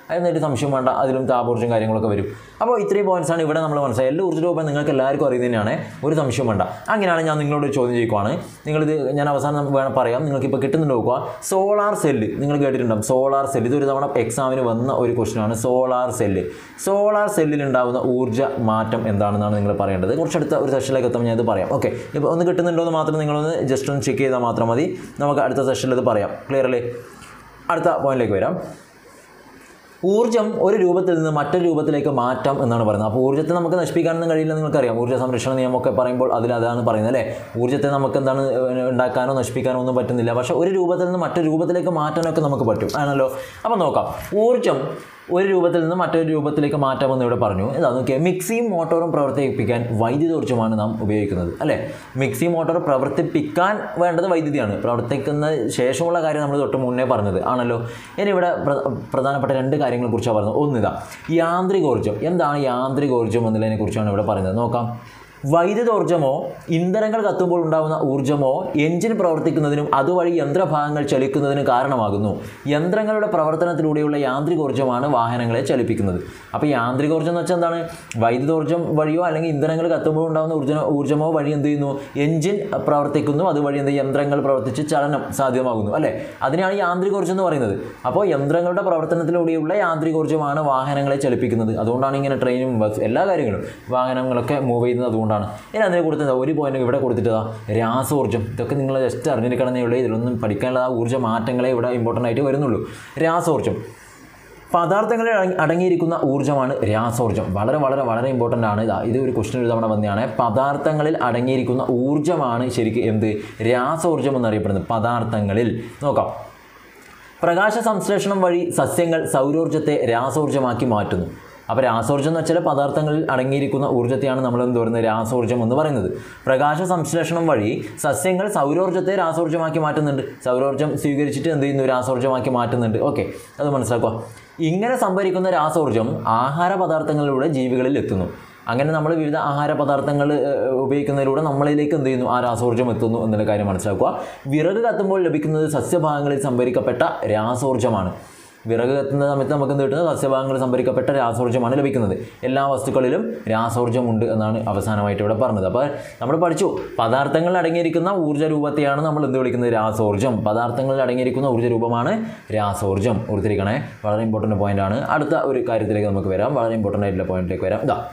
അതിനൊരു സംശയം വേണ്ട, അതിലും താപോർജ്ജം കാര്യങ്ങളൊക്കെ വരും. അപ്പോൾ ഇത്രയും പോയിന്റ്സാണ് ഇവിടെ നമ്മൾ മനസ്സിലായി. എല്ലാ ഊർജ്ജ രൂപം നിങ്ങൾക്ക് എല്ലാവർക്കും അറിയുന്നതിനാണ്, ഒരു സംശയം വേണ്ട. അങ്ങനെയാണ് ഞാൻ നിങ്ങളോട് ചോദ്യം ചോദിക്കുവാണ്. നിങ്ങളിത് ഞാൻ അവസാനം വേണം പറയാം, നിങ്ങൾക്കിപ്പോൾ കിട്ടുന്നുണ്ട് നോക്കുക. സോളാർ സെല്ല് നിങ്ങൾ കേട്ടിട്ടുണ്ടാകും. സോളാർ സെല്ല് ഇതൊരു തവണ എക്സാമിന് വന്ന ഒരു ക്വസ്റ്റ്യനാണ്. സോളാർ സെല്ല് സോളാർ സെല്ലിൽ ഉണ്ടാകുന്ന ഊർജ്ജ മാറ്റം എന്താണെന്നാണ് നിങ്ങൾ പറയേണ്ടത്. കുറച്ചടുത്ത ഒരു സെഷനിലേക്ക് എത്തുമ്പോൾ ഞാൻ ഇത് പറയാം. ഓക്കെ, ഇപ്പോൾ ഒന്ന് കിട്ടുന്നുണ്ടോ എന്ന് മാത്രം നിങ്ങളൊന്ന് ജസ്റ്റ് ഒന്ന് ചെക്ക് ചെയ്താൽ മാത്രം മതി. നമുക്ക് അടുത്ത സെഷനിൽ ഇത് പറയാം. ക്ലിയർ അല്ലേ? അടുത്ത പോയിന്റിലേക്ക് വരാം. ഊർജ്ജം ഒരു രൂപത്തിൽ നിന്ന് മറ്റൊരു രൂപത്തിലേക്ക് മാറ്റാം എന്നാണ് പറയുന്നത്. അപ്പോൾ ഊർജ്ജത്തെ നമുക്ക് നശിപ്പിക്കാനൊന്നും കഴിയില്ല, നിങ്ങൾക്കറിയാം. ഊർജ്ജ സംരക്ഷണ നിയമമൊക്കെ പറയുമ്പോൾ അതിൽ അതാണ് പറയുന്നത് അല്ലേ. ഊർജ്ജത്തെ നമുക്ക് എന്താണ് ഉണ്ടാക്കാനോ നശിപ്പിക്കാനോ ഒന്നും പറ്റുന്നില്ല, പക്ഷേ ഒരു രൂപത്തിൽ നിന്ന് മറ്റൊരു രൂപത്തിലേക്ക് മാറ്റാനൊക്കെ നമുക്ക് പറ്റും ആണല്ലോ. അപ്പോൾ നോക്കാം, ഊർജ്ജം ഒരു രൂപത്തിൽ നിന്ന് മറ്റൊരു രൂപത്തിലേക്ക് മാറ്റാമെന്ന് ഇവിടെ പറഞ്ഞു. എന്താ നോക്കിയാൽ, മിക്സിയും മോട്ടോറും പ്രവർത്തിപ്പിക്കാൻ വൈദ്യുതോർജ്ജമാണ് നാം ഉപയോഗിക്കുന്നത് അല്ലേ. മിക്സി മോട്ടോർ പ്രവർത്തിപ്പിക്കാൻ വേണ്ടത് വൈദ്യുതിയാണ്. പ്രവർത്തിക്കുന്ന ശേഷമുള്ള കാര്യം നമ്മൾ തൊട്ട് മുന്നേ പറഞ്ഞത് ആണല്ലോ. ഇനി ഇവിടെ പ്രധാനപ്പെട്ട രണ്ട് കാര്യങ്ങളെ കുറിച്ചാണ് പറയുന്നത്. ഒന്നിതാ യാന്ത്രികോർജ്ജം. എന്താണ് യാന്ത്രികോർജ്ജം എന്നതിനെ കുറിച്ചാണ് ഇവിടെ പറയുന്നത്. നോക്കാം. വൈദ്യുതോർജ്ജമോ ഇന്ധനങ്ങൾ കത്തുമ്പോൾ ഉണ്ടാകുന്ന ഊർജ്ജമോ എഞ്ചിൻ പ്രവർത്തിക്കുന്നതിനും അതുവഴി യന്ത്രഭാഗങ്ങൾ ചലിക്കുന്നതിനും കാരണമാകുന്നു. യന്ത്രങ്ങളുടെ പ്രവർത്തനത്തിലൂടെയുള്ള യാന്ത്രികോർജ്ജമാണ് വാഹനങ്ങളെ ചലിപ്പിക്കുന്നത്. അപ്പോൾ യാന്ത്രികോർജ്ജം എന്ന് വെച്ചാൽ എന്താണ്? വൈദ്യുതോർജ്ജം വഴിയോ അല്ലെങ്കിൽ ഇന്ധനങ്ങൾ കത്തുമ്പോൾ ഉണ്ടാകുന്ന ഊർജ്ജ ഊർജ്ജമോ വഴി എന്ത് ചെയ്യുന്നു? എഞ്ചിൻ പ്രവർത്തിക്കുന്നു, അതുവഴി എന്ത് യന്ത്രങ്ങൾ പ്രവർത്തിച്ച് ചലനം സാധ്യമാകുന്നു അല്ലേ. അതിനാണ് യാന്ത്രികോർജ്ജം എന്ന് പറയുന്നത്. അപ്പോൾ യന്ത്രങ്ങളുടെ പ്രവർത്തനത്തിലൂടെയുള്ള യാന്ത്രികോർജ്ജമാണ് വാഹനങ്ങളെ ചലിപ്പിക്കുന്നത്. അതുകൊണ്ടാണ് ഇങ്ങനെ ട്രെയിനും ബസ് എല്ലാ കാര്യങ്ങളും വാഹനങ്ങളൊക്കെ മൂവ് ചെയ്യുന്നത്. അതുകൊണ്ടാണ്. ഇനി അതിനെ കൊടുത്തത് ഒരു പോയിന്റ് ഇവിടെ കൊടുത്തിട്ടതാ രാസോർജ്ജം. ഇതൊക്കെ നിങ്ങൾ ജസ്റ്റ് അറിഞ്ഞിരിക്കണമെന്നേ ഉള്ളൂ. ഇതിലൊന്നും പഠിക്കാനുള്ള ആ ഊർജ്ജ മാറ്റങ്ങളെ ഇവിടെ ഇമ്പോർട്ടൻ്റ് ആയിട്ട് വരുന്നുള്ളൂ. രാസോർജ്ജം പദാർത്ഥങ്ങളിൽ അടങ്ങിയിരിക്കുന്ന ഊർജ്ജമാണ് രാസോർജ്ജം. വളരെ വളരെ വളരെ ഇമ്പോർട്ടൻ്റ് ആണ്. ഇതാ ഇത് ഒരു ക്വസ്റ്റ്യൻ ഒരു തവണ വന്നതാണ്. പദാർത്ഥങ്ങളിൽ അടങ്ങിയിരിക്കുന്ന ഊർജ്ജമാണ് ശരിക്കും എന്ത്? രാസോർജ്ജം എന്നറിയപ്പെടുന്നത്. പദാർത്ഥങ്ങളിൽ നോക്കാം. പ്രകാശ സംശ്ലേഷണം വഴി സസ്യങ്ങൾ സൗരോർജ്ജത്തെ രാസോർജ്ജമാക്കി മാറ്റുന്നു. അപ്പോൾ രാസോർജ്ജം എന്ന് വെച്ചാൽ പദാർത്ഥങ്ങളിൽ അടങ്ങിയിരിക്കുന്ന ഊർജ്ജത്തെയാണ് നമ്മൾ എന്ത് പറയുന്നത്? രാസോർജ്ജം എന്ന് പറയുന്നത്. പ്രകാശ സംശ്ലേഷണം വഴി സസ്യങ്ങൾ സൗരോർജ്ജത്തെ രാസോർജ്ജമാക്കി മാറ്റുന്നുണ്ട്. സൗരോർജ്ജം സ്വീകരിച്ചിട്ട് എന്ത് ചെയ്യുന്നു? രാസോർജ്ജമാക്കി മാറ്റുന്നുണ്ട്. ഓക്കെ, അത് മനസ്സിലാക്കുക. ഇങ്ങനെ സംഭരിക്കുന്ന രാസോർജ്ജം ആഹാര പദാർത്ഥങ്ങളിലൂടെ ജീവികളിൽ എത്തുന്നു. അങ്ങനെ നമ്മൾ വിവിധ ആഹാര പദാർത്ഥങ്ങൾ ഉപയോഗിക്കുന്നതിലൂടെ നമ്മളിലേക്ക് എന്ത് ചെയ്യുന്നു? ആ രാസോർജ്ജം എത്തുന്നു എന്നുള്ള കാര്യം മനസ്സിലാക്കുക. വിറക് കത്തുമ്പോൾ ലഭിക്കുന്നത് സസ്യഭാഗങ്ങളിൽ സംഭരിക്കപ്പെട്ട രാസോർജ്ജമാണ്. വിറക് കത്തുന്ന സമയത്ത് നമുക്ക് എന്ത് കിട്ടുന്നത്? സസ്യഭാഗങ്ങളിൽ സംഭരിക്കപ്പെട്ട രാസോർജ്ജമാണ് ലഭിക്കുന്നത്. എല്ലാ വസ്തുക്കളിലും രാസോർജ്ജമുണ്ട് എന്നാണ് അവസാനമായിട്ട് ഇവിടെ പറഞ്ഞത്. അപ്പോൾ നമ്മൾ പഠിച്ചു, പദാർത്ഥങ്ങളിൽ അടങ്ങിയിരിക്കുന്ന ഊർജ്ജ രൂപത്തെയാണ് നമ്മൾ എന്ത് വിളിക്കുന്നത്? രാസോർജ്ജം. പദാർത്ഥങ്ങളിൽ അടങ്ങിയിരിക്കുന്ന ഊർജ്ജ രൂപമാണ് രാസോർജ്ജം. ഓർത്തിരിക്കണേ, വളരെ ഇമ്പോർട്ടൻ്റ് പോയിൻ്റാണ്. അടുത്ത ഒരു കാര്യത്തിലേക്ക് നമുക്ക് വരാം. വളരെ ഇമ്പോർട്ടൻ്റ് ആയിട്ടുള്ള പോയിന്റിലേക്ക് വരാം. ഇതാ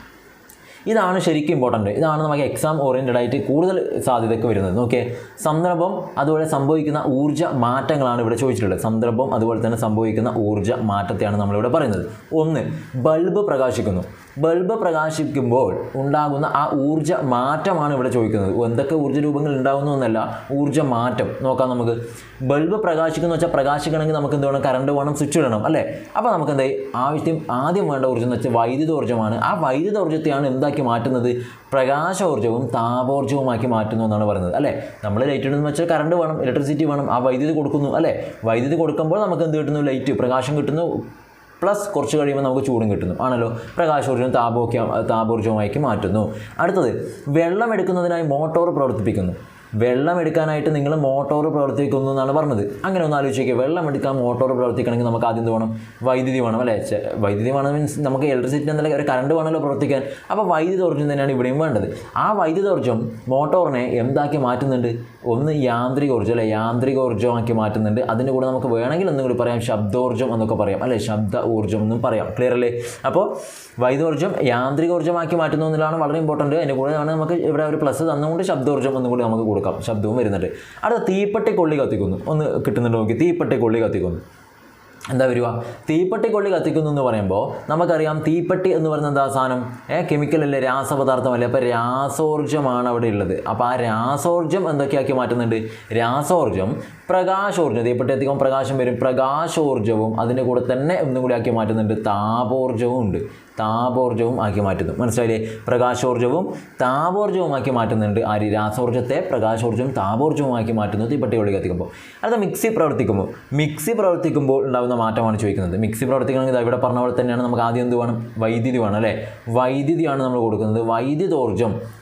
ഇതാണ് ശരിക്കും ഇമ്പോർട്ടൻ്റ്. ഇതാണ് നമുക്ക് എക്സാം ഓറിയൻറ്റഡ് ആയിട്ട് കൂടുതൽ സാധ്യതയ്ക്ക് വരുന്നത്. നോക്കിയേ, സന്ദർഭം അതുപോലെ സംഭവിക്കുന്ന ഊർജ്ജ മാറ്റങ്ങളാണ് ഇവിടെ ചോദിച്ചിട്ടുള്ളത്. സന്ദർഭം അതുപോലെ തന്നെ സംഭവിക്കുന്ന ഊർജ്ജ മാറ്റത്തെയാണ് നമ്മളിവിടെ പറയുന്നത്. ഒന്ന്, ബൾബ് പ്രകാശിക്കുന്നു. ബൾബ് പ്രകാശിക്കുമ്പോൾ ഉണ്ടാകുന്ന ആ ഊർജ്ജ മാറ്റമാണ് ഇവിടെ ചോദിക്കുന്നത്. എന്തൊക്കെ ഊർജ്ജ രൂപങ്ങൾ ഉണ്ടാകുന്നു എന്നല്ല, ഊർജ്ജ മാറ്റം നോക്കാം നമുക്ക്. ബൾബ് പ്രകാശിക്കുന്നു വെച്ചാൽ പ്രകാശിക്കണമെങ്കിൽ നമുക്ക് എന്ത് വേണം? കറണ്ട് വേണം, സ്വിച്ച് ഇടണം അല്ലേ. അപ്പോൾ നമുക്ക് എന്തായി ആവശ്യം ആദ്യം വേണ്ട ഊർജ്ജം എന്ന് വെച്ചാൽ വൈദ്യുതോർജ്ജമാണ്. ആ വൈദ്യുതോർജ്ജത്തെയാണ് എന്താക്കി മാറ്റുന്നത്? പ്രകാശോർജ്ജവും താപോർജ്ജവുമാക്കി മാറ്റുന്നു എന്നാണ് പറയുന്നത് അല്ലേ. നമ്മൾ ലൈറ്റ് ഇടുന്നു വെച്ചാൽ കറണ്ട് വേണം, ഇലക്ട്രിസിറ്റി വേണം, ആ വൈദ്യുതി കൊടുക്കുന്നു അല്ലേ. വൈദ്യുതി കൊടുക്കുമ്പോൾ നമുക്ക് എന്ത് കിട്ടുന്നു? ലൈറ്റ്, പ്രകാശം കിട്ടുന്നു. പ്ലസ് കുറച്ച് കഴിയുമ്പോൾ നമുക്ക് ചൂടും കിട്ടുന്നു ആണല്ലോ. പ്രകാശോർജ്ജം താപോക്ക താപോർജ്ജവുമാക്കി മാറ്റുന്നു. അടുത്തത്, വെള്ളം എടുക്കുന്നതിനായി മോട്ടോർ പ്രവർത്തിപ്പിക്കുന്നു. വെള്ളം എടുക്കാനായിട്ട് നിങ്ങൾ മോട്ടോർ പ്രവർത്തിക്കുന്നു എന്നാണ് പറഞ്ഞത്. അങ്ങനെ ഒന്ന് ആലോചിക്കുക. വെള്ളം എടുക്കാൻ മോട്ടോർ പ്രവർത്തിക്കണമെങ്കിൽ നമുക്ക് ആദ്യം എന്ത് വേണം? വൈദ്യുതി വേണം അല്ലേ. വൈദ്യുതി വേണം മീൻസ് നമുക്ക് ഇലക്ട്രിസിറ്റി എന്നല്ല, ഒരു കറണ്ട് വേണമല്ലോ പ്രവർത്തിക്കാൻ. അപ്പോൾ വൈദ്യുതോർജ്ജം തന്നെയാണ് ഇവിടെയും വേണ്ടത്. ആ വൈദ്യുതോർജ്ജം മോട്ടോറിനെ എന്താക്കി മാറ്റുന്നുണ്ട്? ഒന്ന് യാന്ത്രികോർജ്ജം അല്ലേ, യാന്ത്രികോർജ്ജമാക്കി മാറ്റുന്നുണ്ട്. അതിൻ്റെ കൂടെ നമുക്ക് വേണമെങ്കിൽ ഒന്നും കൂടി പറയാം, ശബ്ദോർജ്ജം എന്നൊക്കെ പറയാം അല്ലേ, ശബ്ദ ഊർജ്ജം എന്നും പറയാം. ക്ലിയർ അല്ലേ? അപ്പോൾ വൈദ്യുതോർജ്ജം യാന്ത്രികോർജ്ജമാക്കി മാറ്റുന്നു എന്നതാണ് വളരെ ഇമ്പോർട്ടൻറ്റ്. അതിൻ്റെ കൂടെ നമുക്ക് ഇവിടെ ഒരു പ്ലസ് തന്നുകൊണ്ട് ശബ്ദോർജ്ജം എന്നും കൂടി നമുക്ക് കൊടുക്കാം. ശബ്ദവും വരുന്നുണ്ട്. അടുത്ത, തീപ്പെട്ടി കൊള്ളി കത്തിക്കുന്നു. ഒന്ന് കിട്ടുന്നുണ്ടോ നോക്കി. തീപ്പെട്ടി കൊള്ളി കത്തിക്കുന്നു. എന്താ വരിക? തീപ്പെട്ടി കൊള്ളി കത്തിക്കുന്നു എന്ന് പറയുമ്പോൾ നമുക്കറിയാം, തീപ്പെട്ടി എന്ന് പറയുന്നത് എന്താ സാധനം? ഏ കെമിക്കലല്ലേ, രാസപദാർത്ഥമല്ലേ. അപ്പോൾ രാസോർജ്ജമാണ് അവിടെ ഉള്ളത്. അപ്പോൾ ആ രാസോർജ്ജം എന്തൊക്കെയാക്കി മാറ്റുന്നുണ്ട്? രാസോർജ്ജം പ്രകാശോർജ്ജം. തീപ്പെട്ടി കത്തിക്കുമ്പോൾ പ്രകാശം വരും. പ്രകാശോർജ്ജവും അതിൻ്റെ കൂടെ തന്നെ ഒന്നും കൂടി ആക്കി മാറ്റുന്നുണ്ട്, താപോർജ്ജവും ഉണ്ട്. താപോർജ്ജവും ആക്കി മാറ്റുന്നു. മനസ്സിലായില്ലേ? പ്രകാശോർജ്ജവും താപോർജ്ജവും ആക്കി മാറ്റുന്നുണ്ട്. ആ രാസോർജ്ജത്തെ പ്രകാശോർജ്ജവും താപോർജ്ജവും ആക്കി മാറ്റുന്നു തീപ്പെട്ടി കൊള്ളി കത്തിക്കുമ്പോൾ. അടുത്ത, മിക്സി പ്രവർത്തിക്കുമ്പോൾ. മിക്സി പ്രവർത്തിക്കുമ്പോൾ ഉണ്ടാകുന്ന മാറ്റമാണ് ചോദിക്കുന്നത്. മിക്സി പ്രവർത്തിക്കണമെങ്കിൽ ഇവിടെ പറഞ്ഞ പോലെ തന്നെയാണ്. നമുക്ക് ആദ്യം എന്ത് വേണം? വൈദ്യുതി വേണം അല്ലേ. വൈദ്യുതിയാണ് നമ്മൾ കൊടുക്കുന്നത്. വൈദ്യുതോർജ്ജം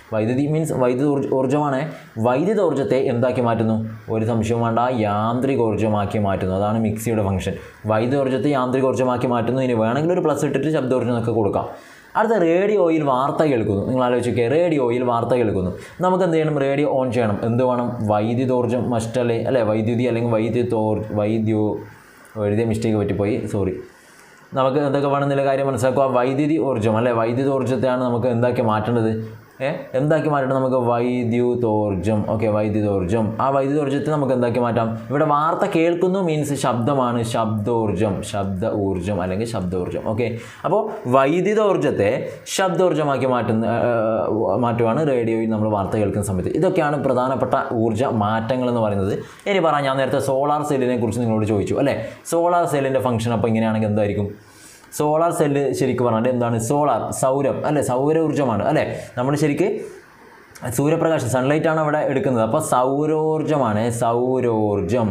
വൈദ്യുതി മീൻസ് വൈദ്യുത ഊർജ്ജമാണ്. വൈദ്യുതോർജ്ജത്തെ എന്താക്കി മാറ്റുന്നു? ഒരു സംശയവും വേണ്ട, യാന്ത്രികോർജ്ജമാക്കി മാറ്റുന്നു. അതാണ് മിക്സിയുടെ ഫംഗ്ഷൻ. വൈദ്യുതോർജ്ജത്തെ യാന്ത്രികോർജ്ജമാക്കി മാറ്റുന്നു. ഇനി വേണമെങ്കിൽ ഒരു പ്ലസ് ഇട്ടിട്ട് ശബ്ദോർജ്ജം എന്നൊക്കെ കൊടുക്കാം. അടുത്ത റേഡിയോയിൽ വാർത്ത കേൾക്കുന്നു. നിങ്ങൾ ആലോചിക്കുക, റേഡിയോയിൽ വാർത്ത കേൾക്കുന്നു. നമുക്ക് എന്ത് ചെയ്യണം? റേഡിയോ ഓൺ ചെയ്യണം. എന്ത് വേണം? വൈദ്യുതോർജ്ജം മസ്റ്റല്ലേ അല്ലേ? വൈദ്യുതി അല്ലെങ്കിൽ വൈദ്യുതോർ വൈദ്യു എഴുതിയ മിസ്റ്റേക്ക് പറ്റിപ്പോയി, സോറി. നമുക്ക് എന്തൊക്കെ വേണമെന്നുള്ള കാര്യം മനസ്സിലാക്കുക. വൈദ്യുതി ഊർജ്ജം അല്ലേ? വൈദ്യുതോർജ്ജത്തെയാണ് നമുക്ക് എന്താക്കി മാറ്റേണ്ടത്? ഏ എന്താക്കി മാറ്റണം? നമുക്ക് വൈദ്യുതോർജ്ജം. ഓക്കെ, വൈദ്യുതോർജ്ജം. ആ വൈദ്യുതോർജ്ജത്തെ നമുക്ക് എന്താക്കി മാറ്റാം? ഇവിടെ വാർത്ത കേൾക്കുന്നു മീൻസ് ശബ്ദമാണ്, ശബ്ദോർജ്ജം, ശബ്ദ ഊർജ്ജം അല്ലെങ്കിൽ ശബ്ദോർജ്ജം. ഓക്കെ, അപ്പോൾ വൈദ്യുതോർജ്ജത്തെ ശബ്ദോർജ്ജമാക്കി മാറ്റുന്ന മാറ്റുവാണ് റേഡിയോയിൽ നമ്മൾ വാർത്ത കേൾക്കുന്ന സമയത്ത്. ഇതൊക്കെയാണ് പ്രധാനപ്പെട്ട ഊർജ്ജ മാറ്റങ്ങൾ എന്ന് പറയുന്നത്. ഇനി പറയാം, ഞാൻ നേരത്തെ സോളാർ സെല്ലിനെ കുറിച്ച് നിങ്ങളോട് ചോദിച്ചു അല്ലേ? സോളാർ സെല്ലിൻ്റെ ഫംഗ്ഷൻ അപ്പോൾ ഇങ്ങനെയാണെങ്കിൽ എന്തായിരിക്കും? സോളാർ സെല്ല് ശരിക്കും പറഞ്ഞാൽ എന്താണ്? സോളാർ സൗരം അല്ലേ? സൗര ഊർജ്ജമാണ് അല്ലേ? നമ്മൾ ശരിക്ക് സൂര്യപ്രകാശം സൺലൈറ്റാണ് അവിടെ എടുക്കുന്നത്. അപ്പോൾ സൗരോർജ്ജമാണ്, സൗരോർജ്ജം.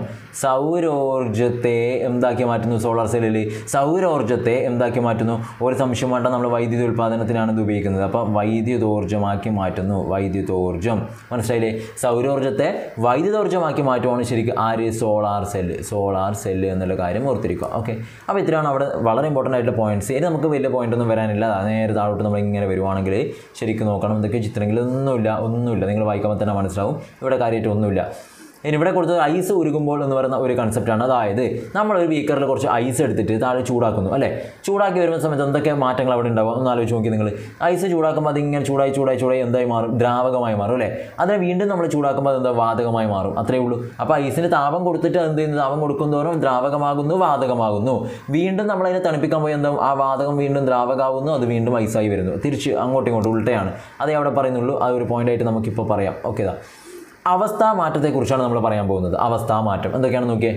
സൗരോർജ്ജത്തെ എന്താക്കി മാറ്റുന്നു? സോളാർ സെല്ലിൽ സൗരോർജ്ജത്തെ എന്താക്കി മാറ്റുന്നു? ഒരു സംശയം വേണ്ട, നമ്മൾ വൈദ്യുതി ഉൽപ്പാദനത്തിനാണ് ഇത് ഉപയോഗിക്കുന്നത്. അപ്പോൾ വൈദ്യുതോർജ്ജമാക്കി മാറ്റുന്നു, വൈദ്യുതോർജ്ജം. മനസ്സിലായില്ലേ? സൗരോർജ്ജത്തെ വൈദ്യുതോർജ്ജമാക്കി മാറ്റുവാണ് ശരിക്കും ആര്? സോളാർ സെല്ല്, സോളാർ സെല്ല് എന്നുള്ള കാര്യം ഓർത്തിരിക്കുക. ഓക്കെ, അപ്പോൾ ഇത്രയാണ് അവിടെ വളരെ ഇമ്പോർട്ടൻ്റ് ആയിട്ടുള്ള പോയിന്റ്സ്. ഇനി നമുക്ക് വലിയ പോയിന്റ് ഒന്നും വരാനില്ല. നേരെ താഴോട്ട് നമ്മൾ ഇങ്ങനെ വരുവാണെങ്കിൽ ശരിക്കും നോക്കണം. എന്തൊക്കെ ചിത്രങ്ങളിൽ ഒന്നുമില്ല ഒന്നുമില്ല നിങ്ങൾ വായിക്കുമ്പോൾ തന്നെ മനസ്സിലാവും ഇവിടെ കാര്യമായിട്ട് ഒന്നുമില്ല. ഇനി ഇവിടെ കൊടുത്തത് ഐസ് ഉരുകുമ്പോൾ എന്ന് പറയുന്ന ഒരു കൺസെപ്റ്റാണ്. അതായത് നമ്മളൊരു ബീക്കറിൽ കുറച്ച് ഐസ് എടുത്തിട്ട് താഴെ ചൂടാക്കുന്നു അല്ലേ? ചൂടാക്കി വരുന്ന സമയത്ത് എന്തൊക്കെ മാറ്റങ്ങൾ അവിടെ ഉണ്ടാവും ഒന്ന് ആലോചിച്ച് നോക്കി നിങ്ങൾ. ഐസ് ചൂടാക്കുമ്പോൾ അതിങ്ങനെ ചൂടായി ചൂടായി ചൂടായി എന്തായി മാറും? ദ്രാവകമായി മാറും അല്ലേ? അതിനെ വീണ്ടും നമ്മൾ ചൂടാക്കുമ്പോൾ അതെന്താ? വാതകമായി മാറും. അത്രയേ ഉള്ളൂ. അപ്പോൾ ഐസിന് താപം കൊടുത്തിട്ട് എന്ത് ചെയ്യുന്നു? താപം കൊടുക്കുന്നതോറും ദ്രാവകമാകുന്നു, വാതകമാകുന്നു. വീണ്ടും നമ്മളതിനെ തണുപ്പിക്കാൻ പോയി എന്താവും? ആ വാതകം വീണ്ടും ദ്രാവകമാകുന്നു, അത് വീണ്ടും ഐസായി വരുന്നു. തിരിച്ച് അങ്ങോട്ടും ഇങ്ങോട്ടും ഉൾട്ടയാണ്. അതേ അവിടെ പറയുന്നുള്ളൂ. ആ ഒരു പോയിൻ്റായിട്ട് നമുക്കിപ്പോൾ പറയാം. ഓക്കെ, ഇതാ അവസ്ഥാ മാറ്റത്തെക്കുറിച്ചാണ് നമ്മൾ പറയാൻ പോകുന്നത്. അവസ്ഥാ മാറ്റം എന്തൊക്കെയാണെന്ന് നോക്കിയേ.